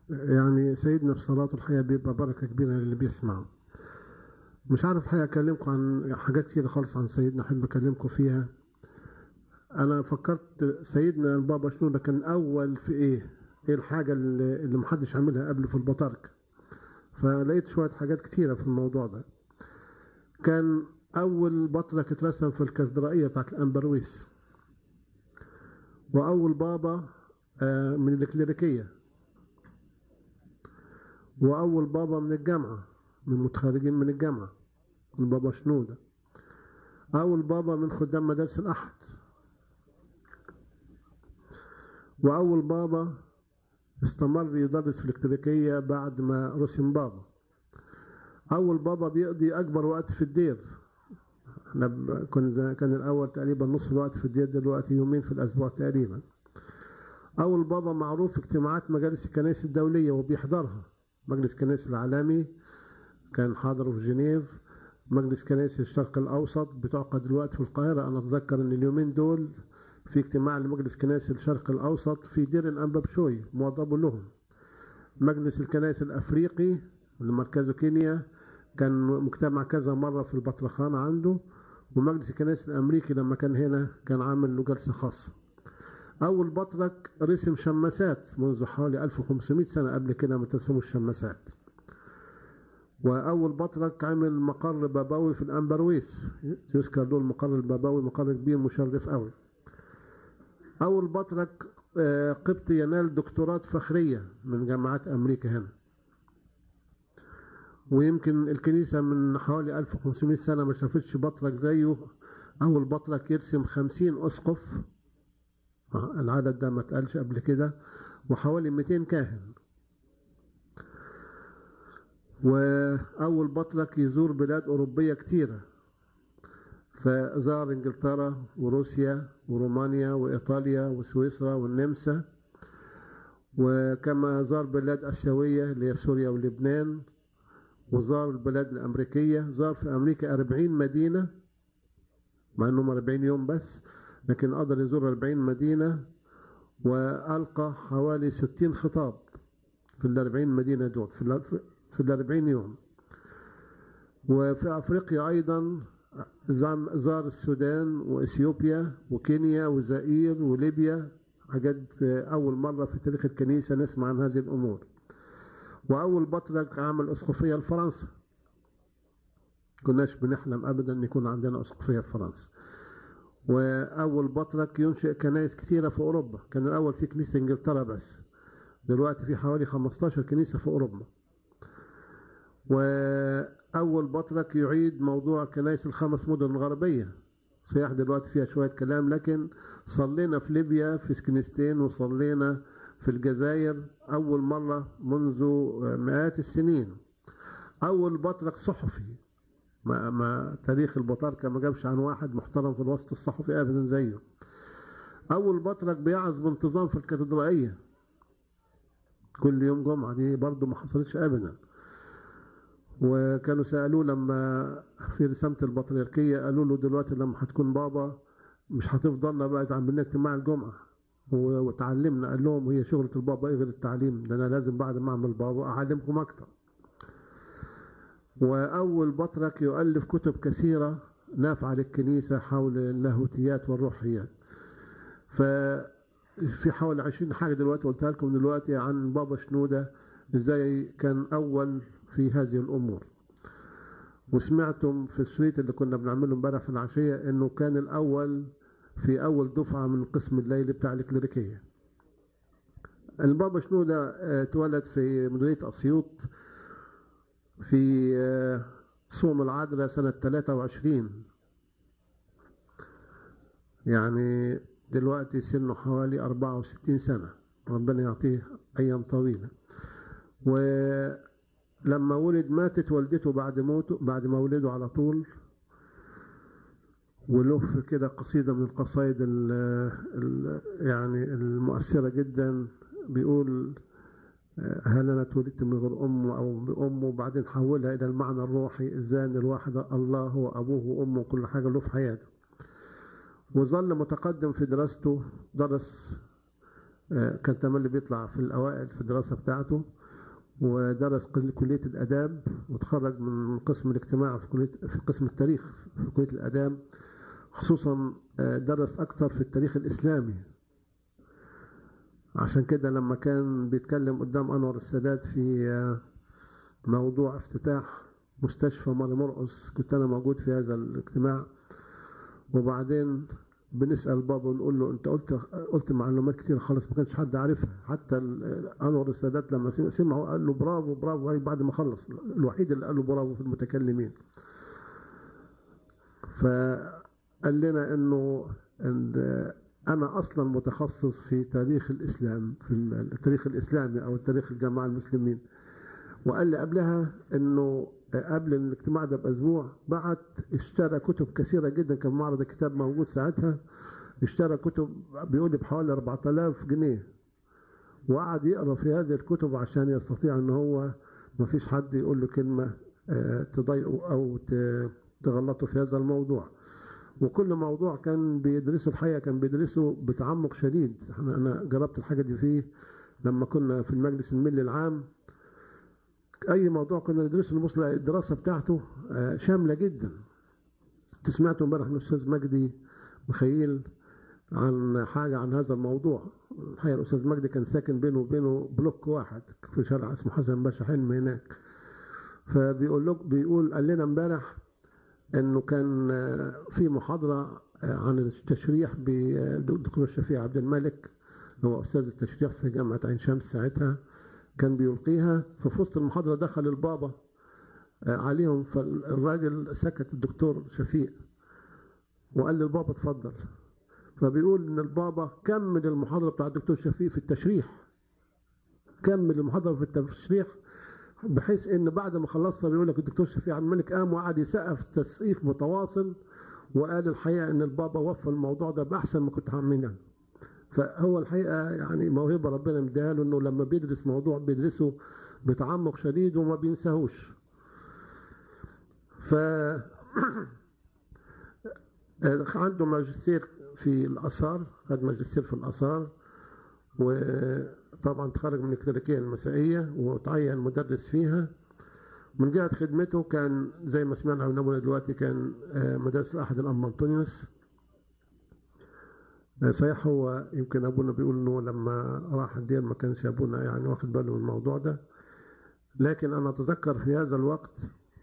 يعني سيدنا في صلاته الحقيقة بيبقى بركة كبيرة للي بيسمع. مش عارف الحقيقة أكلمكم عن حاجات كتير خالص عن سيدنا، أحب أكلمكم فيها. أنا فكرت سيدنا البابا شنودة كان أول في إيه الحاجة اللي محدش عملها قبله في البطاركة، فلقيت شوية حاجات كتيرة في الموضوع ده. كان أول بطرك اترسم في الكاتدرائية بتاعت الأنبرويس، وأول بابا من الكليريكية، وأول بابا من الجامعة، من متخرجين من الجامعة، البابا شنودة. أول بابا من خدام مدارس الأحد، وأول بابا استمر يدرس في الكليريكية بعد ما رسم بابا. أول بابا بيقضي أكبر وقت في الدير. كان الأول تقريبا نص الوقت في الدير، دلوقتي يومين في الأسبوع تقريبا. أول بابا معروف في اجتماعات مجالس الكنائس الدولية وبيحضرها. مجلس الكنائس العالمي كان حاضره في جنيف، مجلس كنائس الشرق الأوسط بتعقد دلوقتي في القاهرة. أنا أتذكر إن اليومين دول في اجتماع لمجلس كنائس الشرق الأوسط في دير الأنبابشوي موضب لهم. مجلس الكنائس الأفريقي اللي مركزه كينيا كان مجتمع كذا مرة في البطرخانة عنده. ومجلس الكنائس الأمريكي لما كان هنا كان عامل له جلسة خاصة. أول بطرك رسم شماسات منذ حوالي 1500 سنة، قبل كده ما ترسموا الشماسات. وأول بطرك عمل مقر بابوي في الأنبرويس، يذكر له المقر البابوي، مقر كبير مشرف قوي. أول بطرك قبطي ينال دكتوراه فخرية من جامعات أمريكا هنا. ويمكن الكنيسة من حوالي 1500 سنة ما شافتش بطرك زيه. أول بطرك يرسم 50 أسقف، العدد ده ما اتقالش قبل كده، وحوالي 200 كاهن. وأول بطرك يزور بلاد أوروبية كتيرة، فزار إنجلترا وروسيا ورومانيا وإيطاليا وسويسرا والنمسا. وكما زار بلاد آسيوية اللي هي سوريا ولبنان، وزار البلاد الأمريكية. زار في أمريكا 40 مدينة، مع أنهم 40 يوم بس، لكن قدر يزور 40 مدينة، وألقى حوالي 60 خطاب في ال40 مدينة دول في ال40 يوم. وفي أفريقيا أيضا زار السودان وإثيوبيا وكينيا وزائر وليبيا، حاجات أول مرة في تاريخ الكنيسة نسمع عن هذه الأمور. وأول بطرك عمل أسقفية لفرنسا، كناش بنحلم أبدا أن يكون عندنا أسقفية في فرنسا. وأول بطرك ينشئ كنائس كثيرة في أوروبا. كان الأول في كنيسة إنجلترا بس، دلوقتي في حوالي 15 كنيسة في أوروبا. وأول بطرك يعيد موضوع كنائس ال5 مدن الغربية. صحيح دلوقتي فيها شوية كلام، لكن صلينا في ليبيا في كنيستين، وصلينا في الجزائر أول مرة منذ مئات السنين. أول بطرك صحفي، ما تاريخ البطاركة ما جابش عن واحد محترم في الوسط الصحفي أبدا زيه. أول بطرك بيعظ بانتظام في الكاتدرائية كل يوم جمعة، دي برضو ما حصلتش أبدا. وكانوا سألوه لما في رسامة البطريركية، قالوا له دلوقتي لما هتكون بابا مش هتفضلنا بقى تعمل لنا اجتماع الجمعة وتعلمنا. قال لهم هي شغلة البابا ايه غير التعليم؟ ده أنا لازم بعد ما أعمل بابا أعلمكم أكتر. وأول بطرك يؤلف كتب كثيرة نافعة للكنيسة حول اللاهوتيات والروحيات. ففي حوالي 20 حاجة دلوقتي قلتها لكم دلوقتي عن بابا شنودة، ازاي كان أول في هذه الأمور. وسمعتم في الشريط اللي كنا بنعمله امبارح في العشية انه كان الأول في أول دفعة من القسم الليلي بتاع الكليريكية. البابا شنودة اتولد في مدينة أسيوط في صوم العذراء سنة 23، يعني دلوقتي سنه حوالي 64 سنة، ربنا يعطيه أيام طويلة. ولما ولد ماتت والدته بعد ما ولده على طول. وله كده قصيدة من القصائد يعني المؤثرة جدا، بيقول هل أنا اتولدت من غير أم أو بأم، وبعدين حولها إلى المعنى الروحي إزاي أن الواحد الله هو أبوه وأمه وكل حاجة له في حياته. وظل متقدم في دراسته، درس كان تملي بيطلع في الأوائل في الدراسة بتاعته، ودرس كلية الآداب، وتخرج من قسم الاجتماع في قسم التاريخ في كلية الآداب. خصوصا درس أكثر في التاريخ الإسلامي. عشان كده لما كان بيتكلم قدام أنور السادات في موضوع افتتاح مستشفى ماري مرقس، كنت أنا موجود في هذا الاجتماع، وبعدين بنسأل بابا ونقول له أنت قلت معلومات كتير خالص ما كانش حد عارفها. حتى أنور السادات لما سمعه قال له برافو برافو بعد ما خلص، الوحيد اللي قال له برافو في المتكلمين. فقال لنا إنه أنا أصلا متخصص في تاريخ الإسلام، في التاريخ الإسلامي أو تاريخ الجماعة المسلمين. وقال لي قبلها إنه قبل الاجتماع ده بأسبوع اشترى كتب كثيرة جدا، كان معرض الكتاب موجود ساعتها، اشترى كتب بيقول لي بحوالي 4000 جنيه، وقعد يقرأ في هذه الكتب عشان يستطيع إن هو ما فيش حد يقول له كلمة تضايقه أو تغلطه في هذا الموضوع. وكل موضوع كان بيدرسه الحقيقة كان بيدرسه بتعمق شديد. أنا جربت الحاجة دي فيه لما كنا في المجلس الملي العام. أي موضوع كنا ندرسه نبص الدراسة بتاعته شاملة جدا. سمعت امبارح من الأستاذ مجدي مخيل عن حاجة عن هذا الموضوع. الحقيقة الأستاذ مجدي كان ساكن بينه وبينه بلوك واحد في شارع اسمه حسن باشا حلمي هناك. قال لنا امبارح انه كان في محاضرة عن التشريح بالدكتور الشفيع عبد الملك، هو أستاذ التشريح في جامعة عين شمس ساعتها، كان بيلقيها. ففي وسط المحاضرة دخل البابا عليهم، فالراجل سكت الدكتور شفيع وقال للبابا اتفضل. فبيقول ان البابا كمل المحاضرة بتاع الدكتور شفيع في التشريح، كمل المحاضرة في التشريح، بحيث ان بعد ما خلصها بيقول لك الدكتور شفيع عبد الملك قام وقعد يسقف تسقيف متواصل، وقال الحقيقة ان البابا وفى الموضوع ده بأحسن ما كنت هعمله. فهو الحقيقة يعني موهبة ربنا مديها له، انه لما بيدرس موضوع بيدرسه بتعمق شديد وما بينساهوش. ف عنده ماجستير في الآثار، خد ماجستير في الآثار، وطبعا تخرج من الكليريكية المسائية وتعين مدرس فيها. من جهة خدمته كان زي ما سمعنا من أبونا دلوقتي كان مدرس الأحد الأم أنطونيوس. صحيح هو يمكن أبونا بيقول إنه لما راح الدير ما كانش أبونا يعني واخد باله من الموضوع ده، لكن أنا أتذكر في هذا الوقت،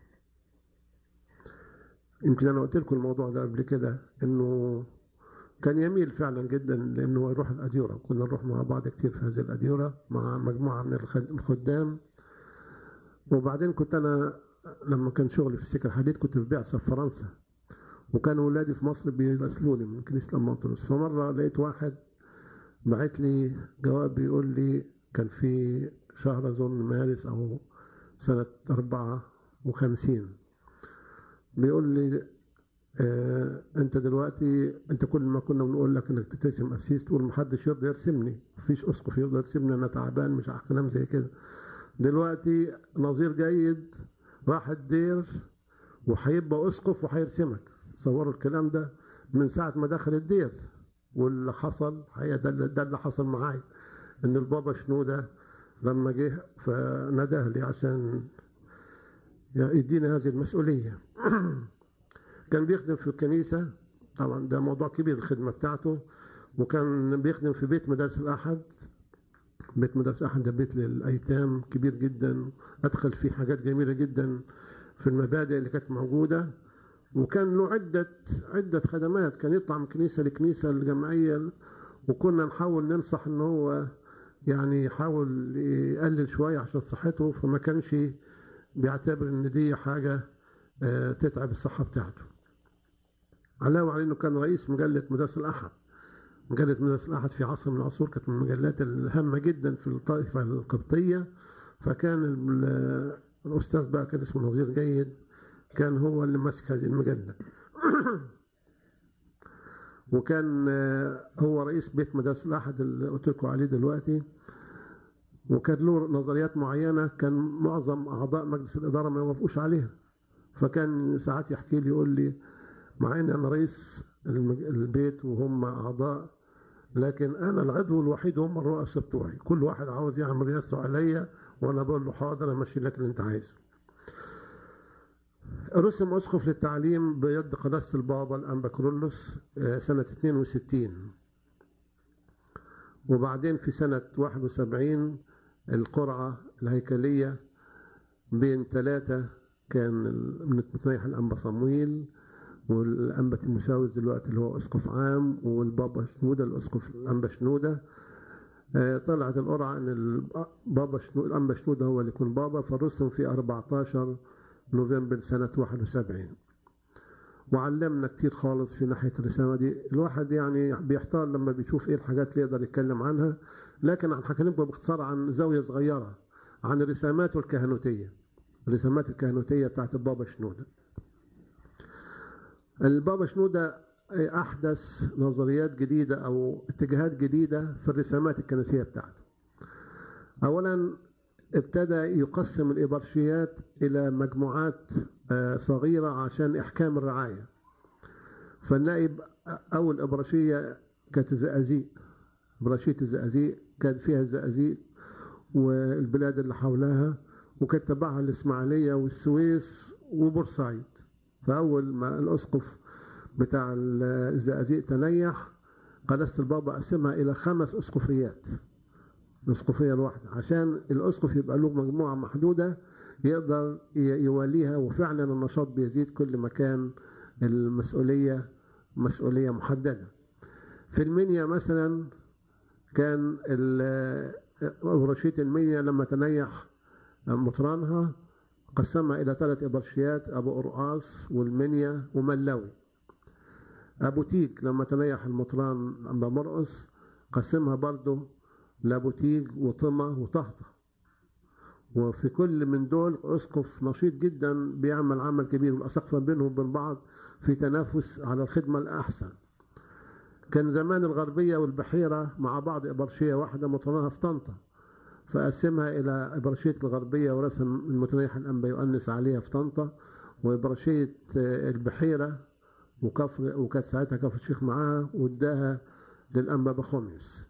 يمكن أنا قلت لكم الموضوع ده قبل كده، إنه كان يميل فعلا جدا لأنه يروح الأديرة. كنا نروح مع بعض كتير في هذه الأديرة مع مجموعة من الخدام. وبعدين كنت أنا لما كان شغلي في السكة الحديد كنت في بعثة في فرنسا، وكانوا أولادي في مصر بيراسلوني من كنيسة أم أنطونيوس. فمرة لقيت واحد بعت لي جواب بيقول لي، كان في شهر أظن مارس أو سنة 54، بيقول لي انت دلوقتي انت كل ما كنا بنقول لك انك تترسم قسيس تقول محدش يرضى يرسمني، مفيش اسقف يرضى يرسمني، انا تعبان، مش عارف كلام زي كده. دلوقتي نظير جيد راح الدير وهيبقى اسقف وهيرسمك. تصوروا الكلام ده من ساعه ما دخل الدير. واللي حصل هي ده اللي حصل معايا، ان البابا شنودة لما جه فنداه لي عشان يديني هذه المسؤوليه. كان بيخدم في الكنيسة، طبعا ده موضوع كبير الخدمة بتاعته، وكان بيخدم في بيت مدارس الأحد. بيت مدارس الأحد ده بيت للأيتام كبير جدا، أدخل فيه حاجات جميلة جدا في المبادئ اللي كانت موجودة. وكان له عدة خدمات، كان يطلع من كنيسة لكنيسة الجمعية، وكنا نحاول ننصح إن هو يعني يحاول يقلل شوية عشان صحته، فما كانش بيعتبر إن دي حاجة تتعب الصحة بتاعته. علاوة على انه كان رئيس مجلة مدارس الأحد. مجلة مدارس الأحد في عصر من العصور كانت من المجلات الهامة جدا في الطائفة القبطية. فكان الأستاذ بقى كان اسمه نظير جيد، كان هو اللي ماسك هذه المجلة. وكان هو رئيس بيت مدارس الأحد اللي قلت لكم عليه دلوقتي. وكان له نظريات معينة كان معظم أعضاء مجلس الإدارة ما يوافقوش عليها. فكان ساعات يحكي لي يقول لي مع ان انا رئيس البيت وهم اعضاء لكن أنا العضو الوحيد هم الرؤساء بتوعي، كل واحد عاوز يعمل رئاسته عليا وأنا بقول له حاضر أمشي لك اللي أنت عايزه. رسم أسقف للتعليم بيد قداسة البابا الأنبا كرولوس سنة 62، وبعدين في سنة 71 القرعة الهيكلية بين 3 كان متنيح الأنبا صمويل والأنبا تيموساوس دلوقتي اللي هو أسقف عام، والبابا شنودة الأسقف الأنبا شنودة. طلعت القرعة إن الأنبا شنودة هو اللي يكون بابا، فرسم في 14 نوفمبر سنة 71. وعلمنا كتير خالص في ناحية الرسالة دي. الواحد يعني بيحتار لما بيشوف ايه الحاجات اللي يقدر يتكلم عنها، لكن هكلمكم باختصار عن زاوية صغيرة عن الرسامات الكهنوتية. الرسامات الكهنوتية بتاعت البابا شنودة. البابا شنودة أحدث نظريات جديدة أو اتجاهات جديدة في الرسامات الكنسية بتاعته. أولا ابتدى يقسم الإبرشيات إلى مجموعات صغيرة عشان إحكام الرعاية. فنلاقي أول إبرشية كانت الزقازيق، إبرشية الزقازيق كان فيها الزقازيق والبلاد اللي حولها، وكانت تبعها الإسماعيلية والسويس وبورسعيد. فأول ما الأسقف بتاع الزقازيق تنيح، قداسة البابا قسمها إلى 5 أسقفيات، الأسقفية الواحدة، عشان الأسقف يبقى له مجموعة محدودة يقدر يواليها، وفعلا النشاط بيزيد كل ما كان المسؤولية مسؤولية محددة. في المنيا مثلا كان إبرشية المنيا لما تنيح مطرانها قسمها إلى 3 إبرشيات، أبو قرقاص والمنيا وملاوي. أبو تيج لما تنيح المطران أبا مرقص قسمها برضه لأبو تيج وطمة وطهطة. وفي كل من دول أسقف نشيط جدا بيعمل عمل كبير، والأساقفة بينهم وبين بعض في تنافس على الخدمة الأحسن. كان زمان الغربية والبحيرة مع بعض إبرشية واحدة مطرانها في طنطا، فقسمها إلى إبرشية الغربية ورسم المتنيح الأنبا يؤنس عليها في طنطا، وإبرشية البحيرة وكانت ساعتها كفر الشيخ معاها واداها للأنبا بخوميوس.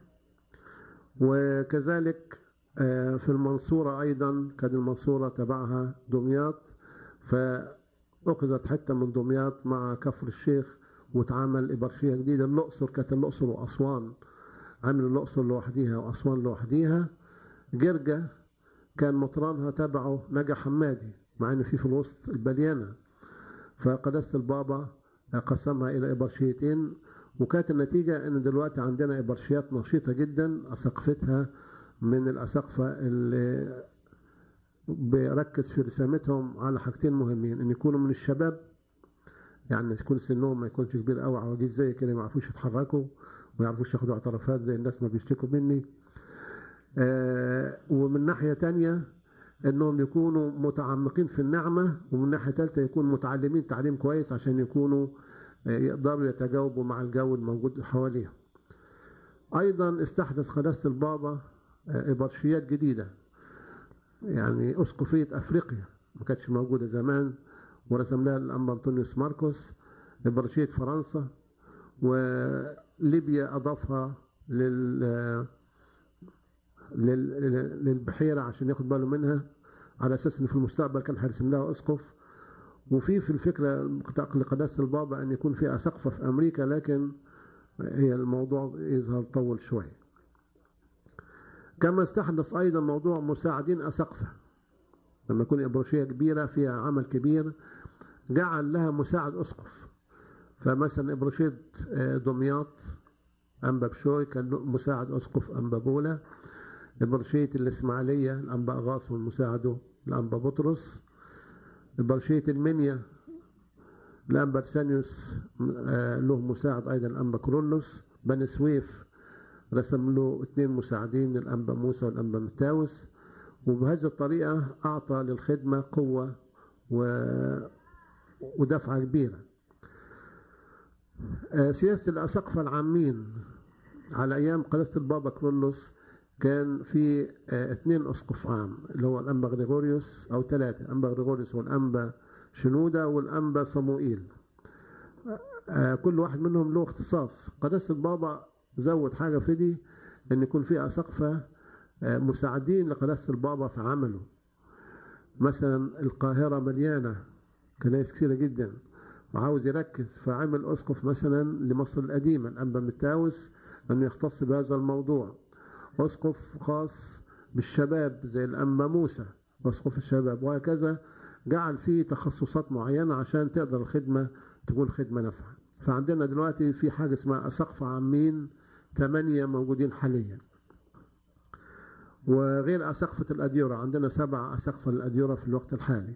وكذلك في المنصورة أيضا كان المنصورة تبعها دمياط، فأخذت حتة من دمياط مع كفر الشيخ وتعامل إبرشية جديدة. الأقصر كانت الأقصر وأسوان، عمل الأقصر لوحديها وأسوان لوحديها. جرجة كان مطرانها تبعه نجا حمادي، مع إن في الوسط البليانة، فقداسة البابا قسمها إلى إبرشيتين. وكانت النتيجة إن دلوقتي عندنا إبرشيات نشيطة جدا أساقفتها من الأساقفة اللي بيركز في رسامتهم على حاجتين مهمين: إن يكونوا من الشباب، يعني يكون سنهم ما يكونش كبير قوي عواجيز زي كده ما يعرفوش يتحركوا وما يعرفوش ياخدوا اعترافات زي الناس ما بيشتكوا مني. ومن ناحية تانية إنهم يكونوا متعمقين في النعمة، ومن ناحية ثالثة يكونوا متعلمين تعليم كويس عشان يكونوا يقدروا يتجاوبوا مع الجو الموجود حواليهم. أيضا استحدث قداسة البابا إبرشيات جديدة، يعني أسقفية أفريقيا ما كانتش موجودة زمان، ورسم لها الأنبا أنطونيوس ماركوس. إبرشية فرنسا وليبيا أضافها للبحيرة عشان ياخد باله منها، على أساس إن في المستقبل كان هيرسم لها أسقف. وفي الفكرة لقداسة البابا أن يكون في أساقفة في أمريكا، لكن هي الموضوع يظهر طول شوي. كما استحدث أيضا موضوع مساعدين أساقفة، لما يكون إبرشية كبيرة فيها عمل كبير جعل لها مساعد أسقف. فمثلا إبرشية دمياط أنبا بشوي كان مساعد أسقف أنبا بولا. إبرشية الإسماعيلية الأنبا أغاص والمساعده الأنبا بطرس. إبرشية المنيا الأنبا ارسانيوس له مساعد أيضا الأنبا كرولوس. بني سويف رسم له 2 مساعدين الأنبا موسى والأنبا متاوس. وبهذه الطريقة أعطى للخدمة قوة ودفعة كبيرة. سياسة الأساقفة العامين على أيام قداسة البابا كرولوس كان في 2 أسقف عام، اللي هو الأنبا غريغوريوس أو 3، الأنبا غريغوريوس والأنبا شنودة والأنبا صموئيل. كل واحد منهم له اختصاص. قداسة البابا زود حاجة في دي، إن يكون في أساقفة مساعدين لقداسة البابا في عمله. مثلا القاهرة مليانة كنائس كثيرة جدا، وعاوز يركز، فعمل أسقف مثلا لمصر القديمة الأنبا متاوس أنه يختص بهذا الموضوع، أسقف خاص بالشباب زي الأنبا موسى أسقف الشباب، وهكذا جعل فيه تخصصات معينة عشان تقدر الخدمة تكون خدمة نافعة. فعندنا دلوقتي في حاجة اسمها أساقفة عامين 8 موجودين حاليا، وغير أساقفة الأديرة عندنا 7 أساقفة للأديرة في الوقت الحالي.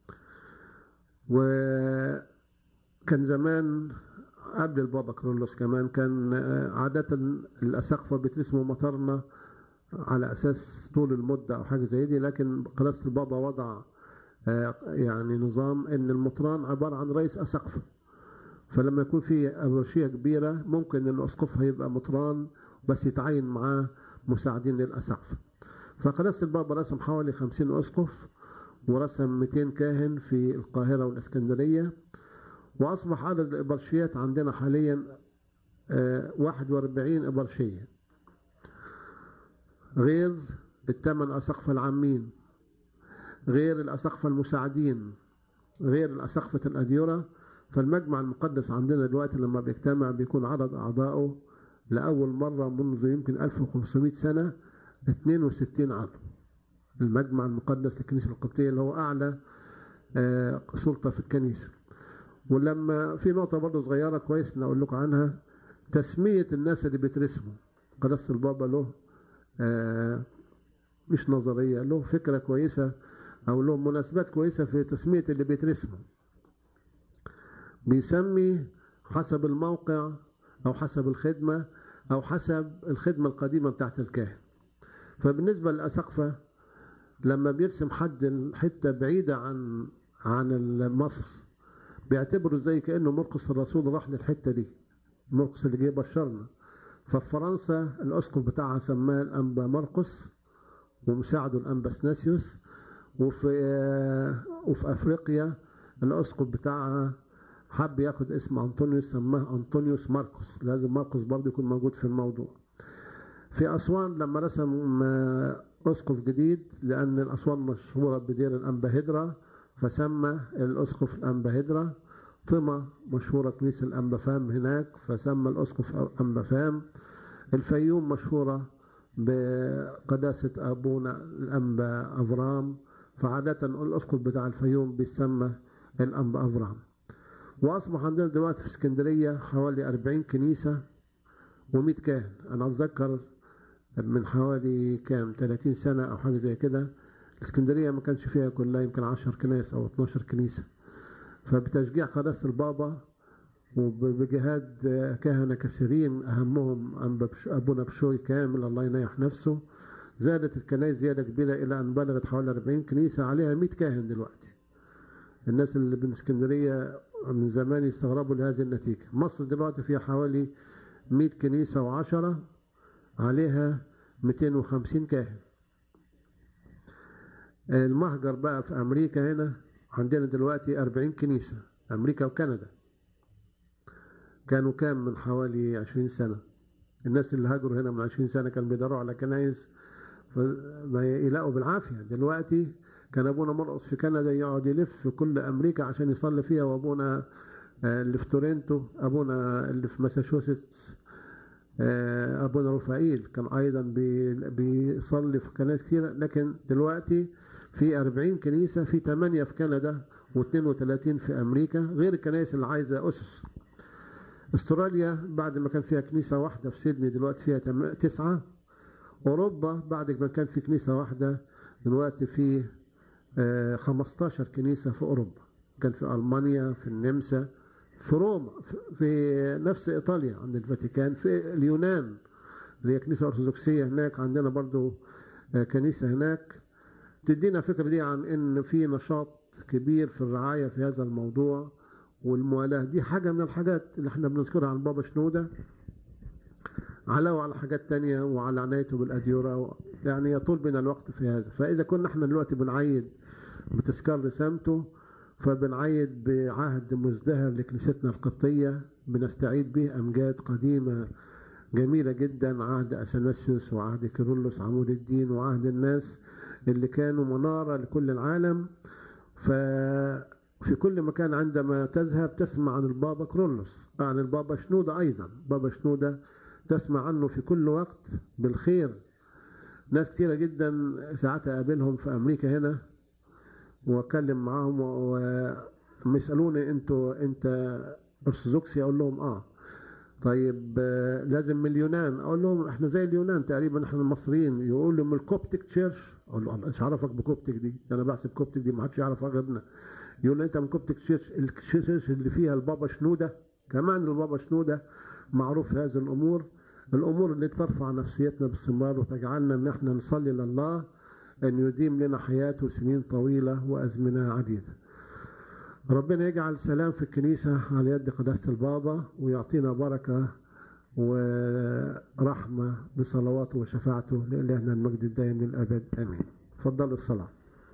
وكان زمان قبل البابا كرولوس كمان كان عادة الأساقفة بيترسموا مطرنا على أساس طول المدة أو حاجة زي دي، لكن قداسة البابا وضع يعني نظام إن المطران عبارة عن رئيس أساقفة، فلما يكون في أبرشية كبيرة ممكن إن الأسقف هيبقى مطران بس يتعين معاه مساعدين للأساقفة. فقداسة البابا رسم حوالي 50 أسقف، ورسم 200 كاهن في القاهرة والإسكندرية، وأصبح عدد الإبرشيات عندنا حاليا 41 إبرشية، غير ال8 أساقفة العامين، غير الأساقفة المساعدين، غير الأساقفة الأديرة. فالمجمع المقدس عندنا دلوقتي لما بيجتمع بيكون عدد أعضائه لأول مرة منذ يمكن 1500 سنة 62 عضو. المجمع المقدس للكنيسة القبطية اللي هو أعلى سلطة في الكنيسة. ولما في نقطة برضه صغيرة كويس نقول لكم عنها، تسمية الناس اللي بيترسموا. قداسة البابا له مش نظرية، له فكرة كويسة أو له مناسبات كويسة في تسمية اللي بيترسموا. بيسمي حسب الموقع أو حسب الخدمة أو حسب الخدمة القديمة بتاعت الكاهن. فبالنسبة للأساقفة لما بيرسم حد حتة بعيدة عن مصر بيعتبروا زي كأنه مرقس الرسول راح للحتة دي، مرقس اللي جه بشرنا. ففي فرنسا الأسقف بتاعها سماه الأنبا مرقس ومساعده الأنبا سناسيوس، وفي أفريقيا الأسقف بتاعها حب ياخد اسم أنطونيوس سماه أنطونيوس ماركوس، لازم ماركوس برضه يكون موجود في الموضوع. في أسوان لما رسم أسقف جديد، لأن الأسوان مشهورة بدير الأنبا هدرة فسمى الأسقف الأنبا هدرة. طمة مشهورة كنيسة الأنبا فام هناك فسمى الأسقف أنبا فام. الفيوم مشهورة بقداسة أبونا الأنبا أفرام، فعادة الأسقف بتاع الفيوم بيسمى الأنبا أفرام. وأصبح عندنا دلوقتي في اسكندرية حوالي 40 كنيسة و100 كاهن. أنا أتذكر من حوالي 30 سنة أو حاجة زي كده الاسكندرية ما كانش فيها كلها يمكن 10 كنائس أو 12 كنيسة. فبتشجيع قداسة البابا وبجهاد كهنة كثيرين أهمهم أبونا بشوي كامل الله ينيح نفسه، زادت الكنائس زيادة كبيرة إلى أن بلغت حوالي 40 كنيسة عليها 100 كاهن دلوقتي. الناس اللي من اسكندرية من زمان يستغربوا لهذه النتيجة. مصر دلوقتي فيها حوالي 100 كنيسة و10 عليها 250 كاهن. المهجر بقى في أمريكا هنا عندنا دلوقتي 40 كنيسة، أمريكا وكندا. كانوا كام من حوالي 20 سنة؟ الناس اللي هاجروا هنا من 20 سنة كانوا بيدوروا على كنايس ما يلاقوا بالعافية. دلوقتي كان أبونا مرقص في كندا يقعد يلف في كل أمريكا عشان يصلي فيها، وأبونا اللي في تورنتو، أبونا اللي في ماساتشوستس أبونا رفائيل كان أيضا بيصلي في كنائس كثيرة. لكن دلوقتي في 40 كنيسة، في 8 في كندا و32 في أمريكا، غير الكنائس اللي عايزة أسس. استراليا بعد ما كان فيها كنيسة واحدة في سيدني دلوقتي فيها 9. أوروبا بعد ما كان في كنيسة واحدة دلوقتي في 15 كنيسة في أوروبا. كان في ألمانيا، في النمسا، في روما، في نفس إيطاليا عند الفاتيكان، في اليونان اللي هي كنيسة أرثوذكسية هناك عندنا برضو كنيسة هناك. تدينا فكرة دي عن إن في نشاط كبير في الرعاية في هذا الموضوع والموالاة. دي حاجة من الحاجات اللي احنا بنذكرها عن بابا شنودة، علاوة على حاجات تانية وعلى عنايته بالأديرة، يعني يطول بنا الوقت في هذا. فإذا كنا احنا دلوقتي بنعيد بتذكار رسامته، فبنعيد بعهد مزدهر لكنيستنا القبطية، بنستعيد به أمجاد قديمة جميلة جدا، عهد أثناسيوس وعهد كيرلس عمود الدين وعهد الناس اللي كانوا منارة لكل العالم. ففي كل مكان عندما تذهب تسمع عن البابا كيرلس، عن البابا شنودة أيضا. بابا شنودة تسمع عنه في كل وقت بالخير. ناس كتيرة جدا ساعات أقابلهم في أمريكا هنا وأكلم معاهم ويسألوني أنت أرثوذكسي؟ أقول لهم طيب لازم من اليونان؟ أقول لهم إحنا زي اليونان تقريبا، إحنا المصريين. يقول لي من الكوبتك تشيرش. أقول له إيش عرفك بكوبتك دي؟ أنا بحسب كوبتك دي ما حدش يعرفها غيرنا. يقول لي أنت من كوبتك تشيرش، التشيرش اللي فيها البابا شنودة. كمان البابا شنودة معروف في هذه الأمور اللي ترفع نفسيتنا باستمرار وتجعلنا إن إحنا نصلي لله أن يديم لنا حياة وسنين طويلة وأزمنة عديدة. ربنا يجعل سلام في الكنيسة على يد قداسة البابا، ويعطينا بركة ورحمة بصلواته وشفاعته لإلهنا المجد الدائم للأبد آمين. تفضلوا الصلاة.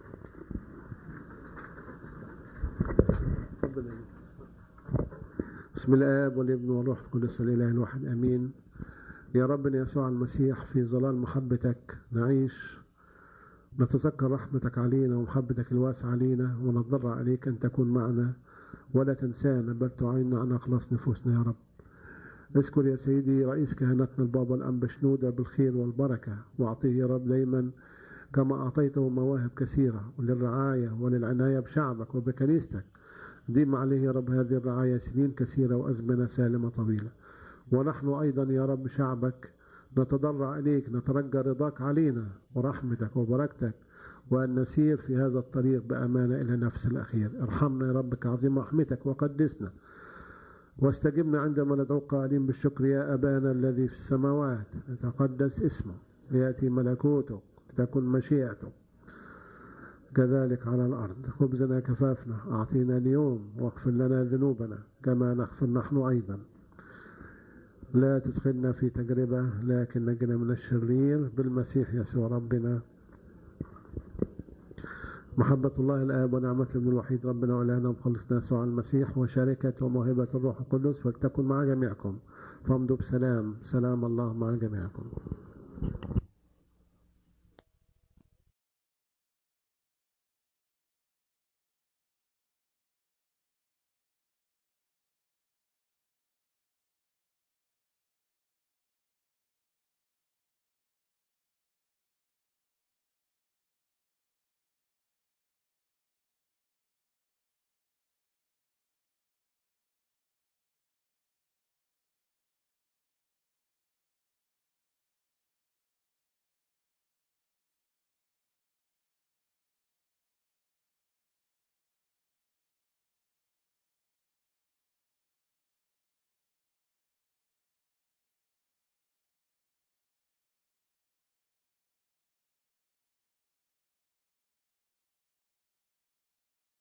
بسم الآب والابن والروح القدس الإله الواحد آمين. يا ربنا يسوع المسيح، في ظلال محبتك نعيش، نتذكر رحمتك علينا ومحبتك الواسعة علينا، ونتضرع عليك أن تكون معنا ولا تنسانا، بل تعيننا عن أخلاص نفوسنا يا رب. اذكر يا سيدي رئيس كهنتنا البابا الأنبا شنودة بالخير والبركة، وأعطيه يا رب دايما كما أعطيته مواهب كثيرة للرعاية وللعناية بشعبك وبكنيستك. ديم عليه يا رب هذه الرعاية سنين كثيرة وأزمنة سالمة طويلة. ونحن أيضا يا رب شعبك نتضرع إليك، نترجى رضاك علينا ورحمتك وبركتك، وأن نسير في هذا الطريق بأمانة إلى نفس الأخير. ارحمنا يا رب كعظيم رحمتك وقدسنا، واستجبنا عندما ندعو قائلين بالشكر: يا أبانا الذي في السماوات، يتقدس اسمك، ليأتي ملكوتك، لتكن مشيئتك كذلك على الأرض. خبزنا كفافنا أعطينا اليوم، واغفر لنا ذنوبنا كما نغفر نحن أيضا. لا تدخلنا في تجربة، لكن نجنا من الشرير بالمسيح يسوع ربنا. محبة الله الآب ونعمة الابن الوحيد ربنا وإلهنا ومخلصنا يسوع المسيح وشركة وموهبة الروح القدس فلتكن مع جميعكم. فامضوا بسلام. سلام الله مع جميعكم.